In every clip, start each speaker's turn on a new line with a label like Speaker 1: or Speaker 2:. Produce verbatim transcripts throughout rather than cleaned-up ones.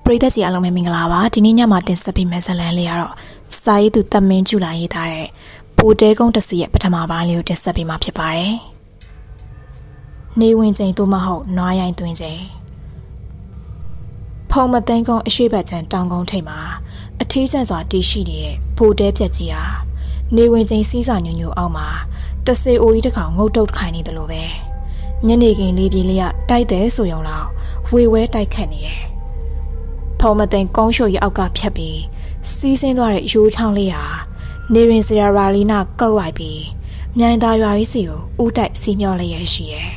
Speaker 1: ပရိသတ်ကြီးအားလုံးပဲမင်္ဂလာပါဒီနေ့ညမှာတင်ဆက်ပေးမယ့်ဇာတ်လမ်းလေးကတော့စာရေးသူတမင်းကျူလာရေးထားတဲ့ပိုတဲကုန်းတစီရဲ့ပထမပိုင်းလေးကိုတင်ဆက်ပေးမှာဖြစ်ပါတယ်နေဝင်ချိန်သို့မဟုတ်နွားရိုင်းသွင်းချိန်ဖုံမသိန်းကုန်းအရှိတ်ဘက်ချမ်းတောင်ကုန်းထိပ်မှာအထီးကျန်စွာတည်ရှိနေတဲ့ပိုတဲပြက်ကြီးဟာနေဝင်ချိန်စီးစာညွညူအောက်မှာတဆေအိုကြီးတစ်ကောင်ငုတ်တုတ်ခိုင်းနေတယ်လို့ပဲညနေခင်းလေးပြေးလေးကတိုက်တယ်ဆိုရုံလောက်ဝေဝဲတိုက်ခတ်နေတယ်ဖုံမသိန်းကုန်းရှို့ရအောက်ကဖြတ်ပြီးစီးဆင်းသွားတဲ့ရိုးချောင်းလေးဟာနေရင်စရာရာလီနာကောက်လိုက်ပြီးမြိုင်သားရွာကြီးစီကိုဥတိုက်စီမျောလျက်ရှိရဲ့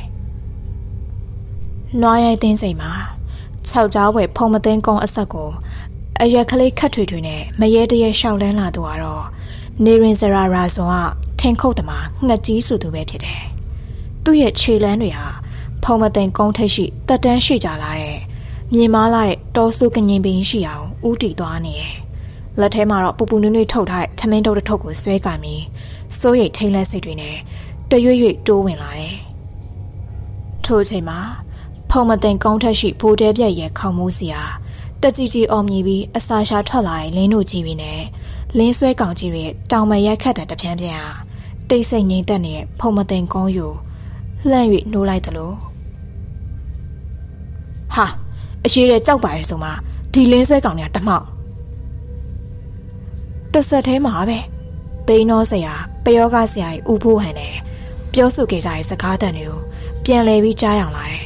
Speaker 1: နွားရိုက်သိန်းစိန်မှာခြောက်ကြားဝဲဖုံမသိန်းကုန်းအဆက်ကိုအရက်ကလေးခတ်ထွေထွေနဲ့မရဲတရဲရှောက်လန်းလာသူကတော့နေရင်စရာရာဆိုကထင်ခုတ်သမားငှက်ကြီးဆိုသူပဲဖြစ်တယ်သူ့ရဲ့ခြေလန်းတွေဟာဖုံမသိန်းကုန်းထိပ်ရှိတက်တန်းရှိကြလာတဲ့မြင်မာလာတဲ့တောဆူကငင်ပင်ရှိအောင်ဥတီသွားနေတယ်လက်ထဲမှာတော့ပူပူနွေ့နွေ့ထုတ်ထားတဲ့ထမင်းတုပ်တစ်ထုပ်ကိုဆွဲကင်ပြီးစိုးရိမ်ထိတ်လန့်စိတ်တွေနဲ့တရွေ့ရွေ့တိုးဝင်လာတယ်ထို့ချိန်မှာဖုံမသိန်းကုန်းထက်ရှိဘိုးတဲပြက်ရဲ့ခေါင်းမိုးစီဟာတက်ကြီးကြီးအော်မြည်ပြီးအစာရှာထွက်လာတဲ့လင်းတို့ကြီးတွေနဲ့လင်းဆွဲကောင်ကြီးတွေတောင်မရက်ခတ်တဲ့တပြန်းပြန်းဟာတိတ်ဆိတ်ငြိမ်သက်နေတဲ့ဖုံမသိန်းကုန်းယူလှမ်း၍နှိုးလိုက်သလိုဟာအရှိတဲ့ကြောက်ပါရဲ့ဆိုမှဒီလင်းဆွဲကောင်တွေကတမောက်တဆက်သေးမှာပဲပိန်းတော်ဆရာပယောဂဆရာကြီးဦးဖိုးဟန်နဲ့ပြောဆိုခဲ့ကြတဲ့စကားတန်တွေကိုပြန်လဲပြီးကြားအောင်လာတယ်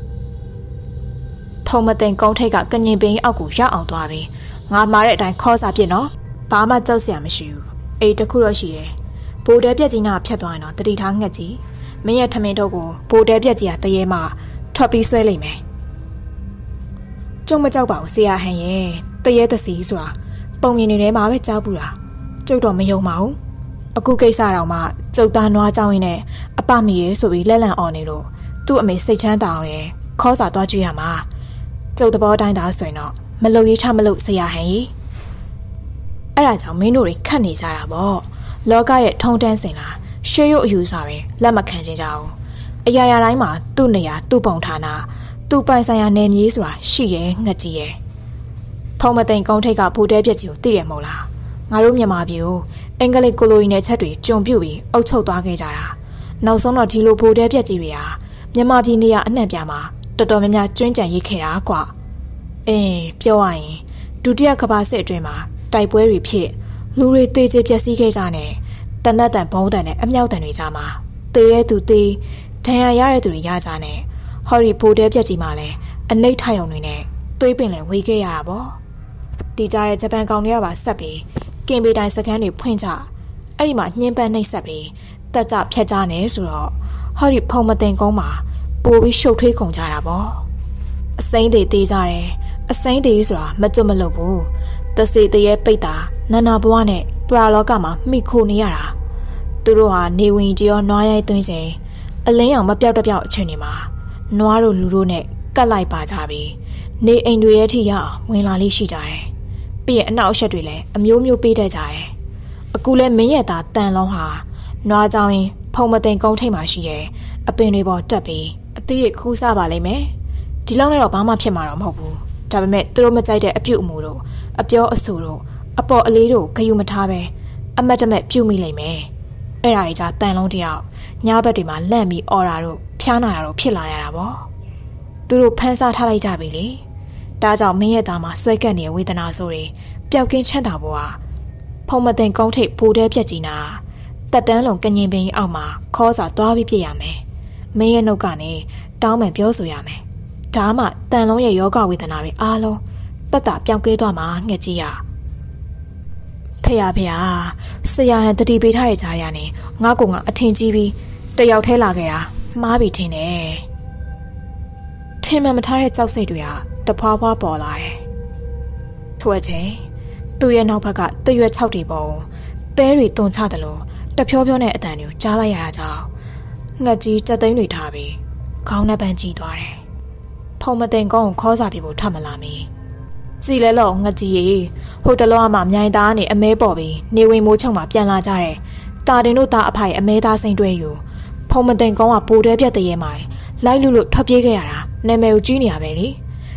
Speaker 1: ဖုံမသိန်းကုန်းထိပ်ကကညင်ပင်အောက်ကိုရောက်အောင်သွားပြီးငါမှားတဲ့အတိုင်းခေါ်စာပြစ်နော်ဘာမှကြောက်စရာမရှိဘူးအေးတခုတော့ရှိတယ်ဘိုးတဲပြက်ကြီးနာဖြတ်သွားရင်တော့တတိထားငှက်ကြီးမင်းရဲ့ထမင်းတော့ကိုဘိုးတဲပြက်ကြီးကတရေမှထွက်ပြီးဆွဲလိုက်မယ်ကျုံမကြောက်ပါဘူးဆရာဟန်ရဲ့တရေတစီဆိုတာပုံမြင်နေထဲမှာပဲကြားဘူးလားကျုပ်တော့မယုံပါဘူးအခုကိစ္စတော့မှကျုပ်သားနွားကြောင်းရင်းနဲ့အပမီရဲဆိုပြီးလက်လံအော်နေလို့သူ့အမေစိတ်ချမ်းသာအောင်ရဲ့ခေါ်စာသွားကြည့်ရမှာကျုပ်သဘောတိုင်းသားဆိုရင်တော့မလုံရေးချမလို့ဆရာဟန်ကြီးအဲ့ဒါကြောင့်မင်းတို့တွေခတ်နေကြတာပေါ့လောကရဲ့ထုံတန်းစင်လားရှေးရုပ်အယူစာပဲလက်မခံခြင်းကြအောင်အရာရာတိုင်းမှာသူ့နေရာသူ့ပုံဌာနသူ့ပိုင်ဆိုင်ရာနယ်မြေဆိုတာရှိရဲ့ငှက်ကြီးရဲ့ဖုံမသိန်းကုန်းထိပ်ကဘိုးတဲပြက်ကြီးကိုသိတယ်မဟုတ်လားငါတို့မြန်မာပြည်ကိုအင်္ဂလိပ်ကိုလိုနီနယ်ချက်တွေကျုံပြုတ်ပြီးအုပ်ချုပ်သွားခဲ့ကြတာနောက်ဆုံးတော့ဒီလိုဘိုးတဲပြက်ကြီးတွေဟာမြန်မာပြည်နေရာအနှံ့ပြားမှာတော်တော်များများကျွမ်းကျန်ရေးခဲ့တာကွာအင်းပြောရရင်ဒုတိယကမ္ဘာစစ်အတွင်းမှာတိုက်ပွဲတွေဖြစ်လူတွေတေကျေပျက်စီးခဲ့ကြတဲ့တနတ်တန်ဘုံတန်နဲ့အမြောက်တန်တွေကြားမှာတေရဲသူတေးဒဏ်ရာရတဲ့သူတွေရကြတဲ့ဟော်ရီဘိုးတဲပြက်ကြီးမှလည်းအနှိတ်ထိုင်ုံတွေနဲ့သွေးပင်လည်းဝေးခဲ့ရတာပေါ့ဒီကြတဲ့ဂျပန်ကောင်တွေကပါဆက်ပြီးကင်ပေတိုင်းစကန်တွေဖွင့်ကြအဲ့ဒီမှာညှင်းပန်းနှိပ်ဆက်ပြီးတက်ကြဖြတ်ကြနေဆိုတော့ဟော်ရီဖုံမသိန်းကုန်းမှာပိုပြီးရှုပ်ထွေးကုန်ကြတာပေါ့အစိမ့်တွေတေးကြတယ်အစိမ့်တွေဆိုတာမကြွမလို့ဘူးတစေတရေပိတ်တာနာနာဘဝနဲ့ပရာလောကမှာမိခိုနေရတာသူတို့ဟာနေဝင်ကြီးရောနွားရိုက်သွင်းချိန်အလင်းရောင်မပြောက်တပြောက်အချိန်တွေမှာနွားတို့လူတို့နဲ့ကတ်လိုက်ပါကြပြီးနေအိမ်တွေရဲ့ထိရအောင်ဝင်လာလေးရှိကြတယ်ပြီးရင်အနောက်အရှက်တွေလည်းအမျိုးမျိုးပေးတတ်ကြတယ်အခုလဲမင်းရဲ့သားတန်လုံးဟာနွားကြောင်ရင်ဖုံမသိန်းကုန်းထိပ်မှာရှိတယ်အပင်တွေပေါ်တက်ပြီးအသေးရခူးစားပါလိမ့်မယ်ဒီလောက်နဲ့တော့ဘာမှဖြစ်မှာတော့မဟုတ်ဘူးဒါပေမဲ့သူတို့မကြိုက်တဲ့အပြုတ်အမူတို့အပြောအဆိုတို့အပေါ်အလေးတို့ဂယုမထားပဲအမတ်တမဲ့ပြုတ်မိလိမ့်မယ်အဲ့ဒါကြီးကြတန်လုံးတယောက်ညဘက်တွေမှာလန့်ပြီးအော်တာတို့ဖျားနာတာတို့ဖြစ်လာရတာပေါ့သူတို့ဖမ်းစားထားလိုက်ကြပြီလေဒါကြောင့်မင်းရဲ့သားမှာဆွဲကပ်နေတဲ့ဝေဒနာဆိုတွေပျောက်ကင်းချမ်းသာဖို့ဟာဖုံမသိန်းကုန်းထိပ်ဘိုးတဲပြက်ကြီးနာတက်တန်းလုံးကငင်ပင်အောက်မှာခေါ်စာသွားပြီးပြည့်ရမယ်မင်းရဲ့နှုတ်ကနေတောင်းပန်ပြောဆိုရမယ်ဒါမှတန်လုံးရဲ့ယောဂဝေဒနာတွေအားလုံးတက်တာပြောင်းကဲသွားမှာငှက်ကြီးရဖေရဖေရဆရာဟန်တတိပေးထားတဲ့ကြားရကနေငါ့ကိုငါအထင်ကြီးပြီးတယောက်ထဲလာခဲ့တာမှားပြီထင်တယ်ထင်မှန်မထားတဲ့ကြောက်စိတ်တွေကတဖွာဖွာပေါ်လာတယ်ထို့အချိန်သူ့ရဲ့နောက်ဘက်ကတရွက်၆တီပုံတဲတွေတုံချတယ်လို့တဖြောဖြောနဲ့အတန်တွေကိုကြားလိုက်ရတာကြောင့်ငှက်ကြီးတက်သိန်းတွေထားပြီးခေါင်းနဲ့ပန်းကြီးသွားတယ်ဖုံမသိန်းကုန်းကိုခေါ်စာပြဖို့ထပ်မလာမီကြည်လဲလို့ငှက်ကြီးရေဟိုတလောမှမြိုင်သားနဲ့အမဲပေါ်ပြီးနေဝင်မိုးချုံမှာပြန်လာကြတယ်တာတင်တို့သားအဖိုင်အမဲသားစိမ့်တွဲယူဖုံမသိန်းကုန်းကပိုတဲပြက်တရေမိုင်လိုက်လူလို့ထွက်ပြေးခဲ့ရတာနာမည်ကိုကြီးနေရပဲလေ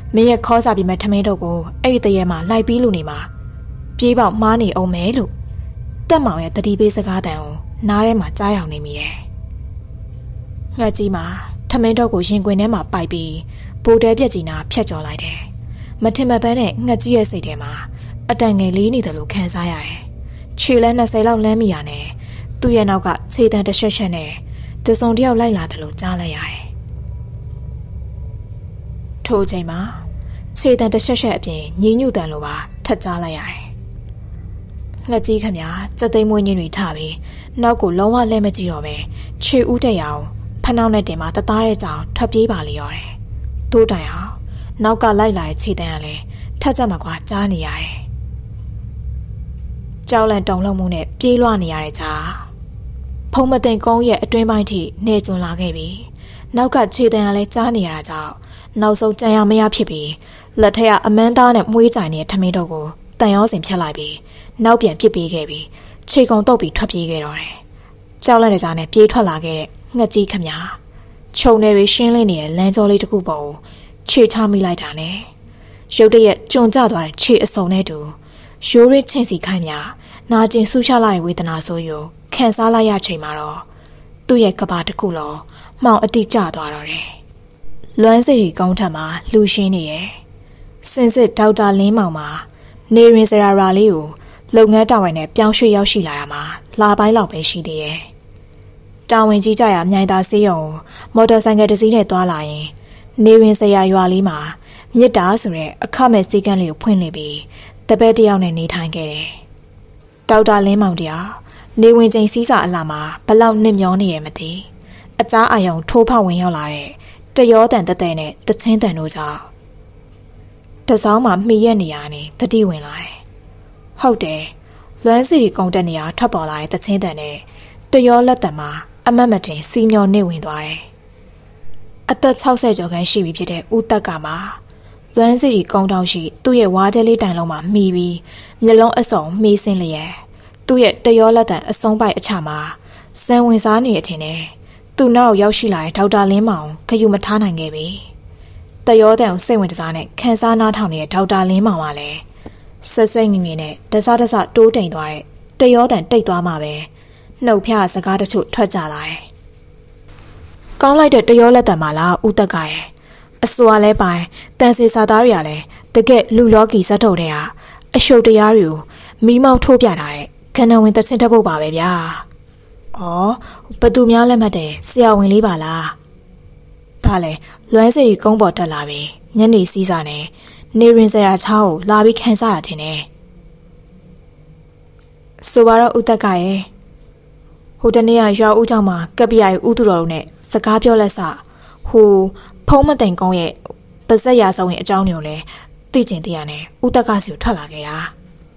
Speaker 1: မင်းရဲ့ခေါ်စာပြမဲ့ထမင်းတို့ကိုအဲ့ဒီတရေမှာလိုက်ပြီးလူနေမှာပြေးပေါက်မားနေအောင်မဲလို့တက်မောင်ရဲ့တတိပေးစကားတန်ကိုနားထဲမှာကြားရောက်နေမိတယ်။ငှက်ကြီးမှာထမင်းတို့ကိုရင်ခွင်ထဲမှာပိုက်ပြီးဘိုးတဲပြက်ကြီးနာဖြတ်ကျော်လိုက်တယ်။မထင်မပန်းနဲ့ငှက်ကြီးရဲ့စိတ်ထဲမှာအတန်ငယ်လေးနေတယ်လို့ခံစားရတယ်။ခြေလဲနှစ်ဆယ်လောက်လမ်းမိရနဲ့သူ့ရဲ့နောက်ကခြေတံတစ်ချက်ချက်နဲ့တစုံတယောက်လိုက်လာတယ်လို့ကြားလိုက်ရတယ်။ထို့ချိန်မှာခြေတံတစ်ချက်ချက်အပြင်ညင်းညူတန်လိုပါထပ်ကြားလိုက်ရတယ်။ငှက်ကြီးခမစက်သိမ်းမွေးညင်းတွေထပြီးနောက်ကိုလုံးဝလဲမကြည့်တော့ပဲခြေဦးတက်ရအောင်ဖနှောင်းနဲ့တင်မှာတသားတဲ့ကြောင်ထွက်ပြေးပါလေရောတယ်။ထို့တိုင်အောင်နောက်ကလိုက်လာတဲ့ခြေတံကလည်းထပ်ကြမှာကွာကြားနေရတယ်။ကြောက်လန့်တုန်လှုပ်မှုနဲ့ပြေးလွှားနေရတဲ့ကြားဖုံးမသိန်ကုန်းရဲ့အတွင်းပိုင်းထိနေကျွန်းလာခဲ့ပြီးနောက်ကခြေတံကလည်းကြားနေရတာကြောင့်နောက်ဆုံးကြံရမရဖြစ်ပြီးလက်ထက်ကအမန်းသားနဲ့မွေးကြိုင်နေတဲ့ထမင်းတို့ကိုတန်ရောစင်ဖြတ်လိုက်ပြီးနောက်ပြန်ပစ်ပေးခဲ့ပြီးခြေကုံတုပ်ပြီးထွက်ပြေးခဲ့တော့တယ်။ကြောက်လန့်တဲ့ကြားနဲ့ပြေးထွက်လာခဲ့တဲ့ငှက်ကြီးခမခြုံနေပြီးရှင်းလင်းနေတဲ့လမ်းကြောလေးတစ်ခုပေါ်ကိုခြေချမိလိုက်တာနဲ့ရုတ်တရက်ကျွံကျသွားတဲ့ခြေအစုံနဲ့တူရိုးရစ်ချင်းစီခိုင်းမြနာကျင်ဆူချလာတဲ့ဝေဒနာဆိုးယိုခံစားလိုက်ရချိန်မှာတော့သူ့ရဲ့ကဘာတစ်ခုလုံးမှောင်အတိကျသွားတော့တယ်။လွမ်းစိတ်ကြီးကောင်းထက်မှာလူရှင်းနေရဲ့စင်စစ်ဒေါက်တာလင်းမောင်မှာနေရင်စရာရာလေးကိုလုပ်ငန်းတာဝန်နဲ့ပြောင်းရွှေ့ရောက်ရှိလာတာမှာလာပိုင်းလောက်ပဲရှိသေးတယ်။တာဝန်ကြီးကြရမြိုင်သာစေးရုံမော်တော်ဆိုင်ကတစ်စီးနဲ့သွားလာရင်နေရင်စရာရွာလေးမှာမြစ်တာဆိုတဲ့အခမဲ့စည်းကမ်းလေးကိုဖွင့်လှစ်ပြီးတပည့်တယောက်နဲ့နေထိုင်ခဲ့တယ်။ဒေါက်တာလင်းမောင်တရားနေဝင်ချိန်စီးစာအလားမှာဘလောက်နစ်မျောနေရမသိအကြားအယုံထိုးဖောက်ဝင်ရောက်လာတဲ့တရောတန်တက်တဲ့နဲ့တချင်းတန်တို့ကြောင့်တစောင်းမှာမှီရက်နေရနေတတိဝင်လာတယ်။ဟုတ်တယ်လွမ်းစီကုန်းတက်နေရထွက်ပေါ်လာတဲ့တချင်းတန်နဲ့တရောလက်တံမှာအမတ်မတင်စီမျောနေဝင်သွားတယ်။အသက်၆၀ကျော်ခန့်ရှိပြီဖြစ်တဲ့ဦးတက်ကမှာလွမ်းစီကုန်းတောင်ရှိသူ့ရဲ့ဝါးတဲလေးတိုင်လုံးမှာမှီပြီးမျက်လုံးအစုံမှီးစင်းလျက်သူ့ရဲ့တရောလက်တံအစုံပိုက်အချမှာစံဝင်စားနေတဲ့အထင်နဲ့သူ့နောက်ရောက်ရှိလာတဲ့ဒေါက်တာလင်းမောင်ခယူမထားနိုင်ခဲ့ပြီ။တရောတန်ကိုစိတ်ဝင်စားနဲ့ခန်းစားနားထောင်နေတဲ့ဒေါက်တာလင်းမောင်ကလည်းဆွဆွငငငနဲ့တစားတစားတိုးတိမ်သွားတဲ့တရောတန်တိတ်သွားမှပဲနှုတ်ဖျားစကားတချို့ထွက်ကြလာတယ်။ကောင်းလိုက်တဲ့တရောလက်တံမှာလားဦးတက်ကရဲ့အစွာလဲပိုင်တန်စီစာသားတွေကလည်းတကက်လူလောကီဇက်ထုတ်တဲ့ဟာအရှုပ်တရားတွေကိုမိမောက်ထိုးပြတာတဲ့ခဏဝင်တချင်းတက်ဖို့ပါပဲဗျာ။အော်ဘသူများလက်မှတ်တယ်ဆရာဝန်လေးပါလား။ဒါလေလွမ်းစီကုန်းပေါ်တက်လာပြီညနေစီးစာနဲ့နေရင်စရာချောင်းကိုလာပြီးခန်းစားတာထင်တယ်။ဆိုပါတော့ဦးတက်ကရဲ့ဟိုတနေ့ကရွာဦးเจ้าမှာကပ်ပြရိုင်ဦးသူတော်တို့နဲ့စကားပြောလက်စဟိုဖုံးမတိန်ကုန်းရဲ့ပါဇက်ရာဆောင်ရဲ့အကြောင်းတွေကိုလည်းသိကျင်သိရနဲ့ဦးတက်ကစီကိုထွက်လာခဲ့တာ။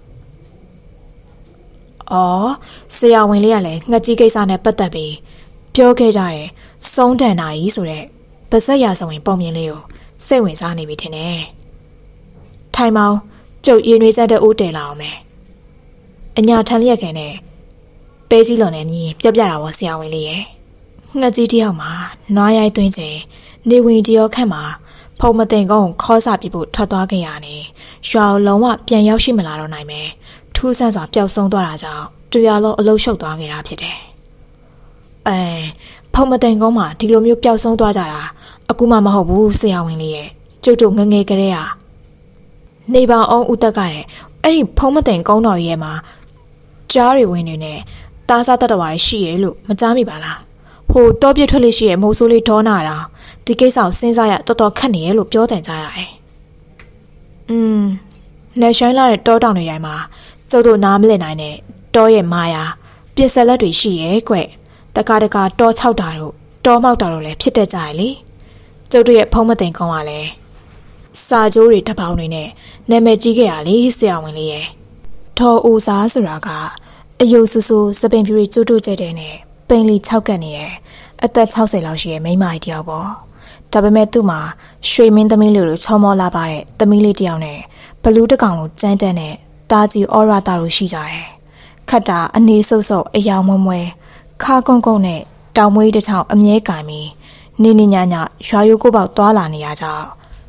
Speaker 1: အော်ဆရာဝန်လေးကလည်းငှက်ကြီးကိစ္စနဲ့ပတ်သက်ပြီးပြောခဲ့ကြတယ်စုံးတန်နာကြီးဆိုတဲ့ပါဇက်ရာဆောင်ရင်ပုံမြင်လေးကိုစိတ်ဝင်စားနေပြီထင်တယ်။ထိုင်မောင်ကျုပ်ရင်တွေချက်တဲ့ဦးတယ်လာအောင်မယ်။အညာထန်လျက်ခင်နဲ့ပဲကြီးလွန်နဲ့မြည်ပြပြတာပေါ့ဆရာဝန်လေးရဲ့ငှက်ကြီးတယောက်မှာနွားရိုက်သွင်းချိန်နေဝင်တရောခန့်မှာဖုံမတင်ကုန်းခေါ်စာပြဖို့ထွက်သွားခဲ့ရနေရွာလုံးဝပြန်ရောက်ရှိမလာတော့နိုင်ပဲထူးဆန်းစွာပျောက်ဆုံးသွားတာကြောင့်တရားလုံးအလုံးရှုပ်သွားခဲ့တာဖြစ်တယ်။အဲဖုံမတင်ကုန်းမှာဒီလိုမျိုးပျောက်ဆုံးသွားကြတာအခုမှမဟုတ်ဘူးဆရာဝန်လေးရဲ့ကျုပ်တို့ငငယ်ကလေးဟာနေပါအောင်ဦးတက်ကရဲ့အဲ့ဒီဖုံမတင်ကုန်းတော်ရဲ့မှာကြားရီဝင်နေနဲ့တားစားတတ်တော်ရရှိရဲ့လို့မကြားမိပါလား။ဟိုတောပြစ်ထွက်လေးရှိရဲ့မိုးဆိုးလေးဒေါနာတာဒီကိစ္စကိုစဉ်းစားရတော်တော်ခက်နေရဲ့လို့ပြောတယ်ကြားရတယ်။อืมနေရှိုင်းလာတဲ့တောတောင်တွေတိုင်းမှာကျုပ်တို့နားမလည်နိုင်တဲ့တောရဲ့မာယာပြစ်ဆက်လက်တွေရှိရဲ့ကွ။တကားတကားတော၆တာတို့တောမောက်တာတို့လည်းဖြစ်တတ်ကြရလေ။ကျုပ်တို့ရဲ့ဖုံးမသိန်ကုန်းကလည်းစာကြိုးတွေတပေါင်းတွေနဲ့နာမည်ကြီးခဲ့ရလေဆရာဝန်လေးရဲ့ထော်ဦးစားဆိုတာကအယုဆူဆူစပင်ဖြူတွေကျိုးတိုးကျတဲ့နဲ့ပိန်လီ၆ကတ်နေရဲ့အသက်၆၀လောက်ရှိရဲ့မိန်းမကြီးတယောက်ပေါ့ဒါပေမဲ့သူ့မှာရွှေမင်းသမီးလိုလိုချောမောလာပါတဲ့သမီးလေးတယောက်နဲ့ဘလူးတကောင်လိုကြမ်းတမ်းတဲ့တာကြီးအော်ရာတာလိုရှိကြတယ်ခတ်တာအနေဆုပ်ဆုပ်အယောင်မွဲမွဲခါကုန်းကုန်းနဲ့တောင်မွေးတစ်ချောင်းအမြဲကင်ပြီးနေနေညညရွာရိုးကိုပေါက်သွားလာနေရကြောင်း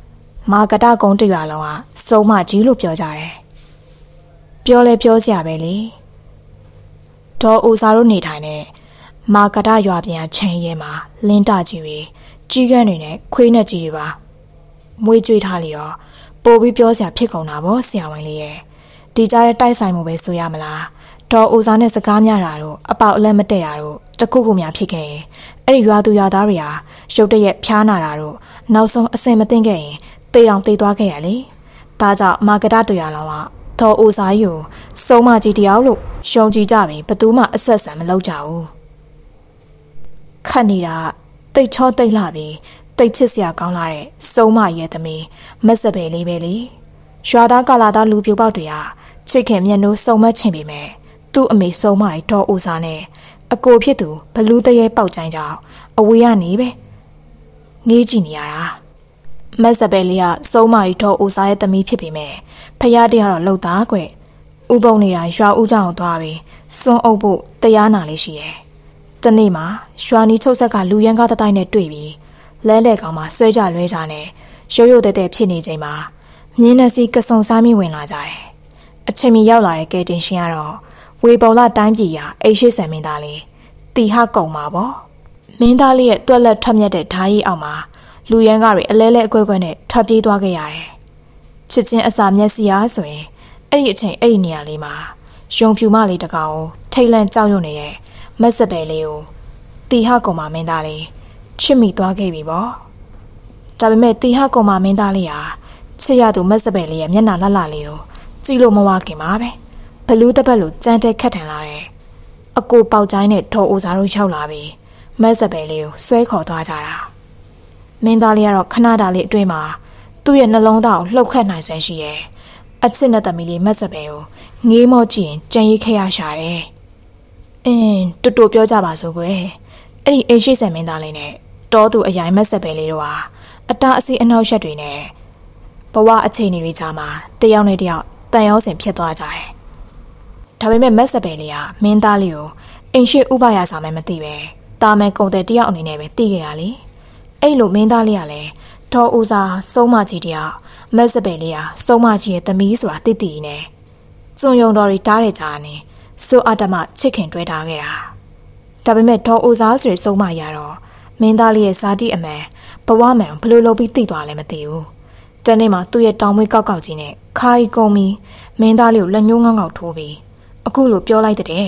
Speaker 1: မာကတာကုန်းတရွာလုံးကစုံမကြီးလို့ပြောကြတယ်ပြောလဲပြောစရာပဲလေဒေါ်အိုစာတို့နေထိုင်တဲ့မာကတာရွာပြန်ချမ်းရဲမှာလင်းတကြီးတွေကြီးကန်းတွေနဲ့ခွေးနဲ့ကြီးတွေပါမွေးကြွေးထားလေတော့ပို့ပြီးပြောစရာဖြစ်ကုန်တာဗောဆရာဝန်လေးရဲ့ဒီကြားတဲ့တိုက်ဆိုင်မှုပဲဆိုရမလားဒေါ်အိုစာနဲ့စကားများတာတော့အပေါက်အလဲမတည့်တာတော့တခုခုများဖြစ်ခဲ့ရင်အဲ့ဒီရွာသူရွာသားတွေဟာရုတ်တရက်ဖျားနာတာတော့နောက်ဆုံးအစင်မသိခဲ့ရင်တေးတောင်တေးသွားခဲ့ရလေဒါကြောင့်မာကတာတရားလောကဒေါ်အိုစာကြီးကိုစုံမကြီးတယောက်လို့ယုံကြည်ကြပြီဘသူမှအဆက်ဆံမလုပ်ကြဘူးခတ်နေတာတိတ်ချောတိတ်လာပြီးတိတ်ချစ်စရာကောင်းလာတဲ့စုံမရဲ့သမီးမက်စပယ်လေးပဲလေရွာသားကလာသားလူပြိုပေါက်တွေဟာချစ်ခင်မျက်နှိုးစုံမချင်ပေမဲ့သူ့အမေစုံမကြီးဒေါ်အိုစာနဲ့အကိုဖြစ်သူဘလူးတရဲပေါက်ကြိုင်းကြောင်အဝေးကနေပဲငေးကြည့်နေရတာမက်စပယ်လေးကစုံမကြီးဒေါ်အိုစာရဲ့သမီးဖြစ်ပေမဲ့ဖယားတရားတော့လှုပ်သားကွဥပုံနေတာရွာဦးကြောင်သွားပြီးစွန်းအုပ်ဖို့တရားနာလေးရှိတယ်။တနေ့မှာရွာနီထုတ်ဆက်ကလူရန်ကားတတိုင်းနဲ့တွေ့ပြီးလဲလဲကောင်မှာဆွဲကြလွဲကြနဲ့ရိုးရိုးတဲတဲဖြစ်နေချိန်မှာမြင်းနဲ့စီကစုံစားမိဝင်လာကြတယ်။အချိန်မီရောက်လာတဲ့ကဲတင်ရှင်ကတော့ဝေပုံလာတိုင်းပြည်ရာအိရှိဆန်မင်းသားလေးတီဟကုံမှာပေါ့။မင်းသားလေးရဲ့တွက်လက်ထွက်မြက်တဲ့ဓာကြီးအောက်မှာလူရန်ကားတွေအလဲလဲအကွဲကွဲနဲ့ထွက်ပြေးသွားခဲ့ရတယ်။ချစ်ချင်းအစာမျက်စိအားဆိုရင်အဲ့ဒီအချိန်အဲ့ဒီနေရာလေးမှာယုံဖြူမလေးတကောင်ထိတ်လန့်ကြောက်ရွံ့နေတဲ့မက်စပယ်လေးကိုတီဟကုံမမင်းသားလေးချစ်မိသွားခဲ့ပြီပေါ့ဒါပေမဲ့တီဟကုံမမင်းသားလေးဟာချစ်ရသူမက်စပယ်လေးရဲ့မျက်နှာလှလှလေးကိုကြည့်လို့မဝခင်ပါပဲဘလူးတပတ်လိုကြမ်းတက်ခတ်ထန်လာတဲ့အကိုပေါက်ချိုင်းနဲ့ဒေါ်အိုစာတို့ရောက်လာပြီးမက်စပယ်လေးကိုဆွဲခေါ်သွားကြတာမင်းသားလေးကတော့ခဏတာလေးအတွင်းမှာသူ့ရဲ့နှလုံးသားကိုလှုပ်ခတ်နိုင်စွမ်းရှိရဲ့အချစ်နဲ့သမီးလေးမက်စပယ်ကိုငေးမော့ကြည့်ရင်ကြံရိတ်ခဲ့ရရှာတယ်။အင်းတူတူပြောကြပါစို့ကွယ်။အဲ့ဒီအိရှိဆန်မင်းသားလေးနဲ့တောသူအရိုင်မက်စပယ်လေးတို့ဟာအတားအဆီးအနှောက်အယှက်တွေနဲ့ဘဝအခြေအနေတွေကြားမှာတယောက်နဲ့တယောက်တန်ရောစင်ဖြစ်သွားကြတယ်။ဒါပေမဲ့မက်စပယ်လေးကမင်းသားလေးကိုအိမ်ရှိဥပယာစာမှမသိပဲတာမန်ကုန်တဲ့တယောက်အနေနဲ့ပဲသိခဲ့ရလေ။အဲ့လိုမင်းသားလေးကလည်းဒေါ်ဦးစာစုံမကြီးတယောက်မက်စပယ်လေးဟာစုံမကြီးရဲ့သမီးဆိုတာသိသိနဲ့စွန်ယုံတော်ရီတားတဲ့ကြားနဲ့စိုးအတ္တမချစ်ခင်တွဲထားခဲ့တာဒါပေမဲ့ဒေါ်အိုစားဆိုတဲ့စုံမရတော့မင်းသားလေးရဲ့ဇာတိအမှန်ဘဝမှန်ဘလို့လုပ်ပြီးသိသွားလဲမသိဘူးတနေ့မှသူ့ရဲ့တောင်မွေးကောက်ကောက်ကြီးနဲ့ခါရီကုံပြီးမင်းသားလေးကိုလက်ညှိုးငေါငေါထိုးပြီးအခုလိုပြောလိုက်တဲ့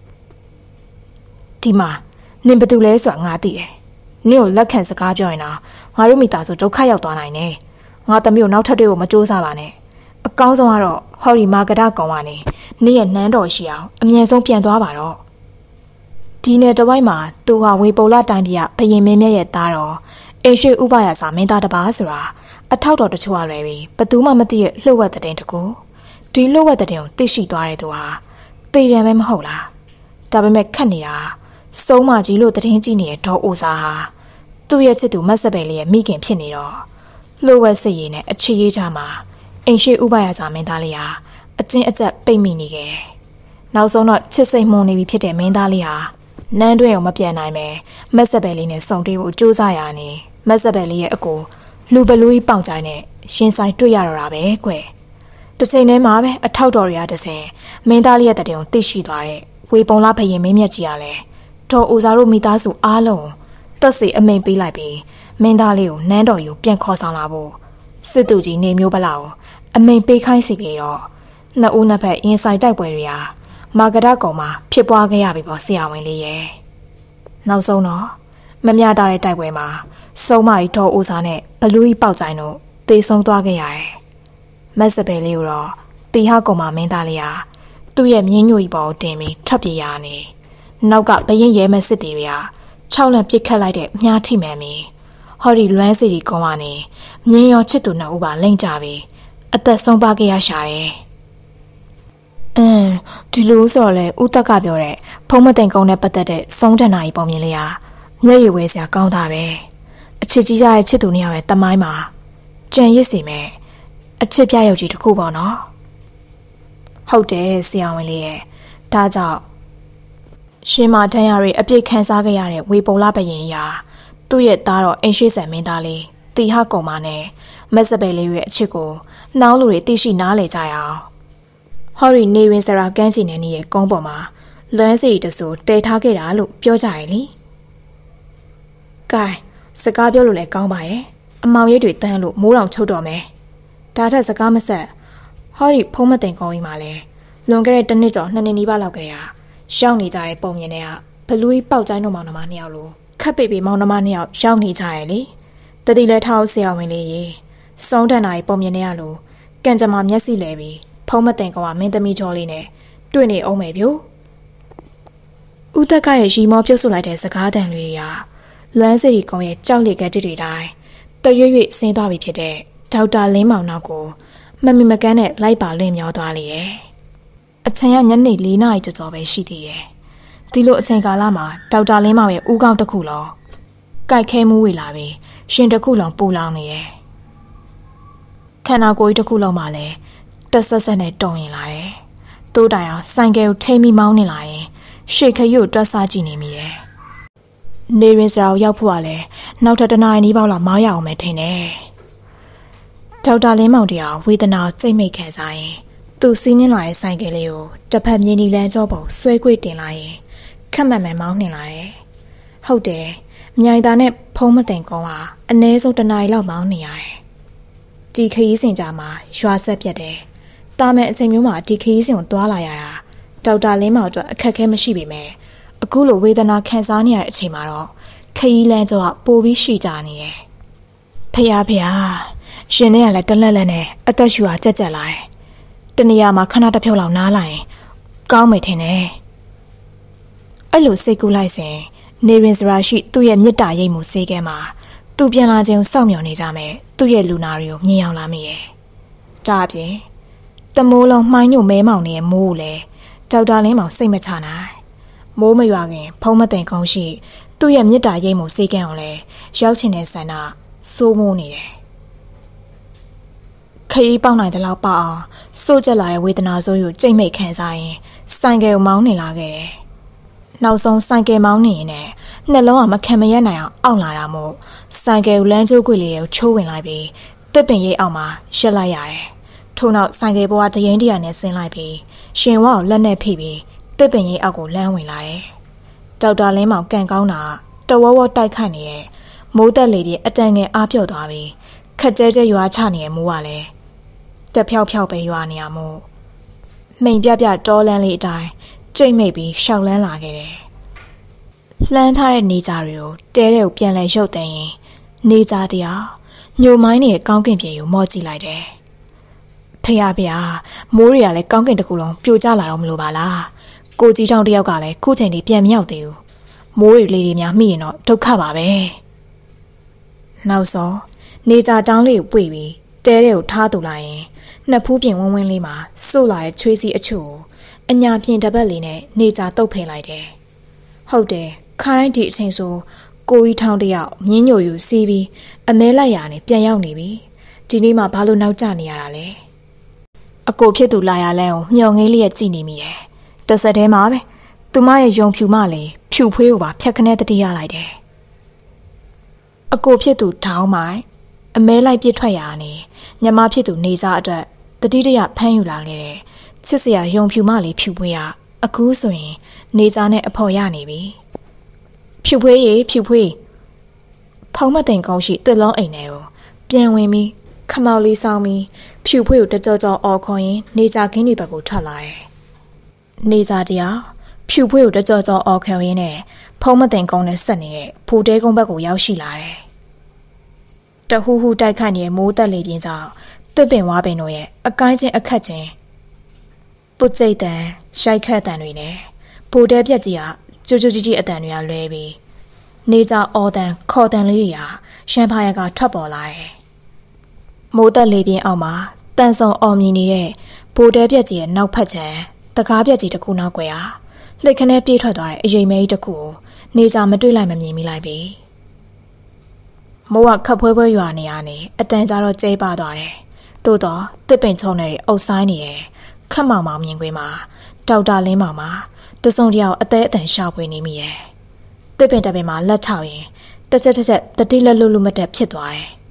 Speaker 1: ဒီမှာနင်ဘသူလဲဆိုတာငါသိတယ်နင့်ကိုလက်ခံစကားပြောရင်တော့ငါတို့မိသားစုဒုက္ခရောက်သွားနိုင်တယ်ငါသမီးကိုနောက်ထပ်တွေကိုမကြိုးစားပါနဲ့အကောင်းဆုံးကတော့ဟော်ရီမာကတာကောင်ကနေနေ့ရဲ့နန်းတော်ရှိအောင်အမြဲဆုံးပြန်သွားပါတော့ဒီနယ်တဝိုက်မှာသူဟာဝေပုံလာတိုင်းပြည်ကဘရင်မင်းမြတ်ရဲ့သားတော်အိမ်ရှိဥပယာစာမင်းသားတစ်ပါးဆိုတာအထောက်တော်တချို့အလွယ်ပြီးဘသူမှမသိရဲ့လှုပ်ဝက်တဲ့တကူဒီလှုပ်ဝက်တဲ့ကိုသိရှိသွားတဲ့သူဟာသေတယ်ပဲမဟုတ်လားဒါပေမဲ့ခက်နေတာစုံမကြီးလို့တရင်ကြည့်နေတဲ့ဒေါ်အိုစာဟာသူ့ရဲ့ချစ်သူမက်စပယ်လေးရဲ့မိခင်ဖြစ်နေတော့လှုပ်ဝက်စစ်ရည်နဲ့အခြေရေးချမှာအိမ်ရှိဥပယာစာမင်းသားလေးဟာအချင်းအကျက်ပိတ်မိနေခဲ့တယ်။နောက်ဆုံးတော့ချစ်စိတ်မှုန်နေပြီဖြစ်တဲ့မင်းသားလေးဟာနန်းတွဲအောင်မပြန်နိုင်ပဲမက်စပယ်လေးနဲ့စုံတွေ့ဖို့ကြိုးစားရနေမက်စပယ်လေးရဲ့အကိုလူဘလူးကြီးပေါင်ချိုင်းနဲ့ရှင်ဆိုင်တွေ့ရတော့တာပဲကွယ်။တစ်ချိန်တည်းမှာပဲအထောက်တော်ရတဲ့ဆင်မင်းသားလေးရဲ့တတဲ့ုံသိရှိသွားတဲ့ဝေပုံလားဘရင်မင်းမြတ်ကြီးကလည်းဒေါ်အိုစာတို့မိသားစုအားလုံးတက်စီအမိန်ပေးလိုက်ပြီးမင်းသားလေးကိုနန်းတော်ယူပြန်ခေါ်ဆောင်လာဖို့စစ်သူကြီးနေမျိုးပလောက်အမိန်ပေးခိုင်းစီပြီးတော့နှစ်ဦးနှစ်ဖက်ရင်ဆိုင်တိုက်ပွဲတွေဟာမာကတာကောင်မှာဖြစ်ပွားခဲ့ရပြီပေါ့ဆရာဝန်လေးရဲ့နောက်ဆုံးတော့မမျှတာတဲ့တိုက်ပွဲမှာစုံမကြီးဒေါ်အိုစာနဲ့ဘလူးကြီးပေါက်ချိုင်းတို့တေဆုံးသွားခဲ့ရတယ်မက်စပယ်လေးကိုတော့တီဟကောင်မှာမင်းသားလေးဟာသူ့ရဲ့မြင်းညိုကြီးပေါ်တင်ပြီးထွက်ပြေးရနေနောက်ကဘရင်ရဲမဲ့စစ်တီတွေကခြောက်လန့်ပစ်ခတ်လိုက်တဲ့မြားထိမှန်ပြီးဟော်ဒီလွမ်းစီကြီးကောင်းကနေမြင်းရောချစ်သူနှစ်ဦးပါလိမ့်ကြပြီးအသက်ဆုံးပါခဲ့ရရှာတယ်အင်းဒီလိုဆိုတော့လေဦးတက်ကပြောတဲ့ဖုံးမသိန်ကုန်းနဲ့ပတ်သက်တဲ့ဆုံးတန်နာကြီးပုံမြင်လေးဟာမျက်ရည်ဝဲစရာကောင်းတာပဲအချစ်ကြီးရတဲ့ချစ်သူနှစ်ယောက်ရဲ့တမိုင်းမှာကြံရစ်စီမဲ့အချစ်ပြရုပ်ကြီးတစ်ခုပေါ့နော်ဟုတ်တယ်ဆရာဝန်လေးရဲ့ဒါကြောင့်ရှင်မတန်းရတွေအပြစ်ခံစားခဲ့ရတဲ့ဝေပုံလာဘရင်ရာသူ့ရဲ့သားတော်အိမ်ရှိဆန်မင်းသားလေးတီဟကုံမနဲ့မက်စပယ်လေးရဲ့အချစ်ကိုနှောင်းလူတွေသိရှိနားလည်ကြရအောင်ဟော်ရီနေဝင်စရာကန်းချီနေနေရဲ့ကုန်းပေါ်မှာလွမ်းစီတဆူတဲထားခဲ့တာလို့ပြောကြတယ်လေ။ကဲစကားပြောလို့လည်းကောင်းပါရဲ့အမောင်ရိပ်တွေတန်းလို့မိုးတောင်ချုပ်တော့မယ်။ဒါထက်စကားမဆက်ဟော်ရီဖုံးမတင်ကောင်းကြီးမှာလဲလွန်ခဲ့တဲ့တစ်နှစ်ကျော်နှစ်နှစ်နီးပါးလောက်ကလေးဟာရောက်နေကြတဲ့ပုံမြင်တွေကဘလူးကြီးပေါက်ကျိုင်းတို့မောင်နှမနှစ်ယောက်လိုခက်ပေပေမောင်နှမနှစ်ယောက်ရောက်နေကြတယ်လေတတိလဲထောက်ဆရာဝင်လေးရေစုံးတန်နာကြီးပုံမြင်နေရလို့ကံကြမ္မာမျက်စိလဲပြီးဖုံးမတင်ကောင်ကမင်းသမီးချောလေးနဲ့တွေ့နေအောင်မယ်ဗျို့ဦးသက်ကရဲ့ရီမောပြုတ်ဆုလိုက်တဲ့စကားတန်လေးတွေကလွမ်းစီရီကောင်ရဲ့ကြောက်လက်ကတစ်တွေတိုင်းတရွရွဆင်းသွားပြီဖြစ်တဲ့ဒေါက်တာလင်းမောင်နောက်ကိုမမီမကန်းနဲ့လိုက်ပါလွင့်မျောသွားလေရဲ့အချိန်ကညနေ၄နာရီကျော်ကျော်ပဲရှိသေးတယ်ဒီလိုအချိန်ကာလမှာဒေါက်တာလင်းမောင်ရဲ့ဦးခေါင်းတစ်ခုလုံးကြိုက်ခဲမှုဝေလာပြီးရှင်တစ်ခုလုံးပူလောင်နေရဲ့ခန္ဓာကိုယ်ကြီးတစ်ခုလုံးမှာလည်းတက်ဆက်ဆက်နဲ့တုံရင်လာတယ်တိုးတိုင်အောင်ဆိုင်ကယ်ကိုထိမိမောင်းနေလာရင်ရှေ့ခရုတွက်စားကြည့်နေမိတယ်နေရင်စရာကိုရောက်ဖို့ကလည်းနောက်ထပ်တနားရီနီးပါးလောက်မောင်းရအောင်မယ်ထင်တယ်ဒေါက်တာလင်းမောင်တရားဝေဒနာစိတ်မိတ်ခံစားရင်သူစီးနှင်းလာတဲ့ဆိုင်ကယ်လေးကိုတစ်ဖက်မြင်းဒီလမ်းကျောပေါ်ဆွဲကွေ့တင်လာရင်ခက်မှန်မှန်မောင်းနှင်လာတယ်ဟုတ်တယ်မြိုင်သားနဲ့ဖုံးမတင်ကုန်းဟာအနည်းဆုံးတနားရီလောက်မောင်းနေရတယ်ဒီခရီးစဉ်ကြမှာရွာဆက်ပြတ်တယ်တာမန်အချိန်မျိုးမှာဒီခရီးစဉ်ကိုတွားလာရတာဒေါက်တာလင်းမောင်အတွက်အခက်အခဲမရှိပေမဲ့အခုလိုဝေဒနာခံစားနေရတဲ့အချိန်မှာတော့ခရီးလမ်းကျောကပိုပြီးရှိကြနေတယ်ဖះဖះရှင်နဲ့ကလည်းတလက်လက်နဲ့အသက်ရှူအားကြက်ကြက်လာတယ်တနေရာမှာခဏတစ်ဖြုတ်လောက်နားလိုက်ရင်ကောင်းမယ်ထင်တယ်အဲ့လိုစိတ်ကူးလိုက်စဉ်နေရင်စရာရှိသူ့ရဲ့မြစ်တာရိပ်မှုစေးကဲမှာသူပြန်လာခြင်းစောင့်မျှော်နေကြမယ်သူ့ရဲ့လူနာတွေကိုမြင်အောင်လာမိတယ်ဒါအပြင်တမိုးလုံးမှိုင်းညို့မဲမောင်နေတဲ့မိုးကိုလည်းဒေါက်တာလင်းမောင်စိတ်မချနိုင်မိုးမရွာခင်ဖုံးမတင်ကောင်းရှိသူ့ရဲ့မြစ်တာရိပ်မှုစေးကဲအောင်လဲရောက်ချင်တဲ့ဆန္ဒစိုးမိုးနေတယ်ခရီးပေါက်နိုင်တဲ့လောက်ပေါက်အောင်စိုးကျက်လာတဲ့ဝေဒနာဆိုးကိုကြိတ်မိတ်ခံစားရင်ဆိုင်ကယ်ကိုမောင်းနေလာခဲ့တယ်နောက်ဆုံးဆိုင်ကယ်မောင်းနေရင်လည်းနှလုံးကမခံမရနိုင်အောင်အောင့်လာတာမို့ဆိုင်ကယ်ကိုလမ်းကျိုးကွေလေးကိုချိုးဝင်လိုက်ပြီးတစ်ပင်ရိပ်အောက်မှာရက်လိုက်ရတယ်ထို့နောက်ဆိုင်ကယ်ပေါ်ကတရင်တရနဲ့ဆင်းလိုက်ပြီးရှင်ဝါကိုလက်နဲ့ဖိပြီးတစ်ပင်ရိပ်အောက်ကိုလမ်းဝင်လာတယ်ဒေါက်တာလင်းမောင်ကန်ကောင်းတာတဝဝတိုက်ခိုက်နေတဲ့မိုးတက်လေပြင်းအတန်ငယ်အားပြော့သွားပြီးခက်ကြဲကြဲရွာချနေတဲ့မိုးကလည်းတက်ဖြောက်ဖြောက်ပဲရွာနေရမို့မိန်ပြပြတောလန်းလေးအတိုင်းကြိတ်မိတ်ပြီးရှောက်လန်းလာခဲ့တယ်လှမ်းထားတဲ့နေကြတွေကိုတဲတဲ့ကိုပြန်လဲရုပ်သိမ်းရင်နေကြတရားညိုမိုင်းနေတဲ့ကောင်းကင်ပြေကိုမော့ကြည့်လိုက်တယ်ဖះဗျာမိုးတွေကလည်းကောင်းကင်တစ်ခုလုံးပြိုကျလာတော့မလို့ပါလားကိုကြီးတောင်တယောက်ကလည်းခုချိန်ထိပြန်မရောက်သေးဘူးမိုးတွေလေးတွေများမိရင်တော့ဒုက္ခပါပဲနောက်ဆုံးနေကြတောင်းလေးကိုပွေပြီးတဲတဲ့ကိုထားတူလိုက်ရင်နှစ်ဖူးပြင်ဝင်းဝင်းလေးမှာစို့လာတဲ့ချွေးစီအချို့အညာပြင်တပတ်လေးနဲ့နေကြတုပ်ဖိန်လိုက်တယ်ဟုတ်တယ်ခါတိုင်းဒီအချိန်ဆိုကိုကြီးထောင်းတယောက်မြင်းညိုယူစီးပြီးအမဲလိုက်ရနဲ့ပြန်ရောက်နေပြီဒီနေ့မှဘာလို့နောက်ကျနေရတာလဲအကိုဖြစ်သူလာရလန်းကိုမျောငေးလေးရကြည့်နေမိတယ်တဆက်တည်းမှာပဲသူမရဲ့ယုံဖြူမလေးဖြူဖွေးကိုပါဖြတ်ခနဲ့တတိရလိုက်တယ်အကိုဖြစ်သူထောင်းမိုင်းအမဲလိုက်ပြစ်ထွက်ရနေညမဖြစ်သူနေစားအတွက်တတိတရဖမ်းယူလာခဲ့တယ်ချစ်စရာယုံဖြူမလေးဖြူဖွေးရအခုဆိုရင်နေစားနဲ့အဖော်ရနေပြီဖြူဖွေးရေဖြူဖွေးဖုံးမတင်ကောင်းရှိတစ်လုံးအိမ်ထဲကိုပြန်ဝင်ပြီးခမောက်လေးဆောင်ပြီးဖြူဖွေးကိုတကြောကြောအော်ခေါ်ရင်နေကြခင်းတွေဘက်ကိုထွက်လာတယ်နေကြတရားဖြူဖွေးကိုတကြောကြောအော်ခေါ်ရင်းနဲ့ဖုံးမတင်ကောင်းနဲ့ဆက်နေတဲ့ဖိုတဲကုန်းဘက်ကိုရောက်ရှိလာတယ်တဟူးဟူးတိုက်ခတ်နေတဲ့မိုးတက်လေပြင်းကြောင့်တစ်ပင်ဝါပင်တို့ရဲ့အကိုင်းချင်းအခက်ချင်းပုတ်ကျိတ်တန်ရိုက်ခတ်တန်တွေနဲ့ဖိုတဲပြက်ကြီးကကြိုကြိုကြီးကြီးအတန်တွေကလွဲပြီးနေကြအော်တန်ခေါ်တန်လေးတွေကရှမ်းဖားရကထွက်ပေါ်လာတယ်မိုးတက်လေပြင်းအောက်မှာတန်ဆုံအော်မြင်နေတဲ့ဖိုတဲပြက်ကြီးရဲ့နောက်ဖက်ချမ်းတကားပြက်ကြီးတစ်ခုနောက်ွယ်ဟာလှိတ်ခနဲပြေးထွက်သွားတဲ့အရိမ်မဲကြီးတစ်ခုကိုနေကြမတွေ့လိုက်မမြင်မိလိုက်ပြီမိုးကခပ်ဖွဲဖွဲရွာနေရနေအတန်ကြတော့ကျဲပါသွားတယ်သို့တော့တစ်ပင်ချုံနေတဲ့အုပ်ဆိုင်နေတယ်ခက်မောင်မောင်မြင်ကွင်းမှာဒေါက်တာလင်းမောင်မှာတစုံတယောက်အသေးအတန်ရှာဖွေနေမိရဲ့တစ်ပင်တစ်ပင်မှာလက်ထောက်ရင်တစ်ချက်တစ်ချက်တတိလက်လူလူမတက်ဖြစ်သွားတယ်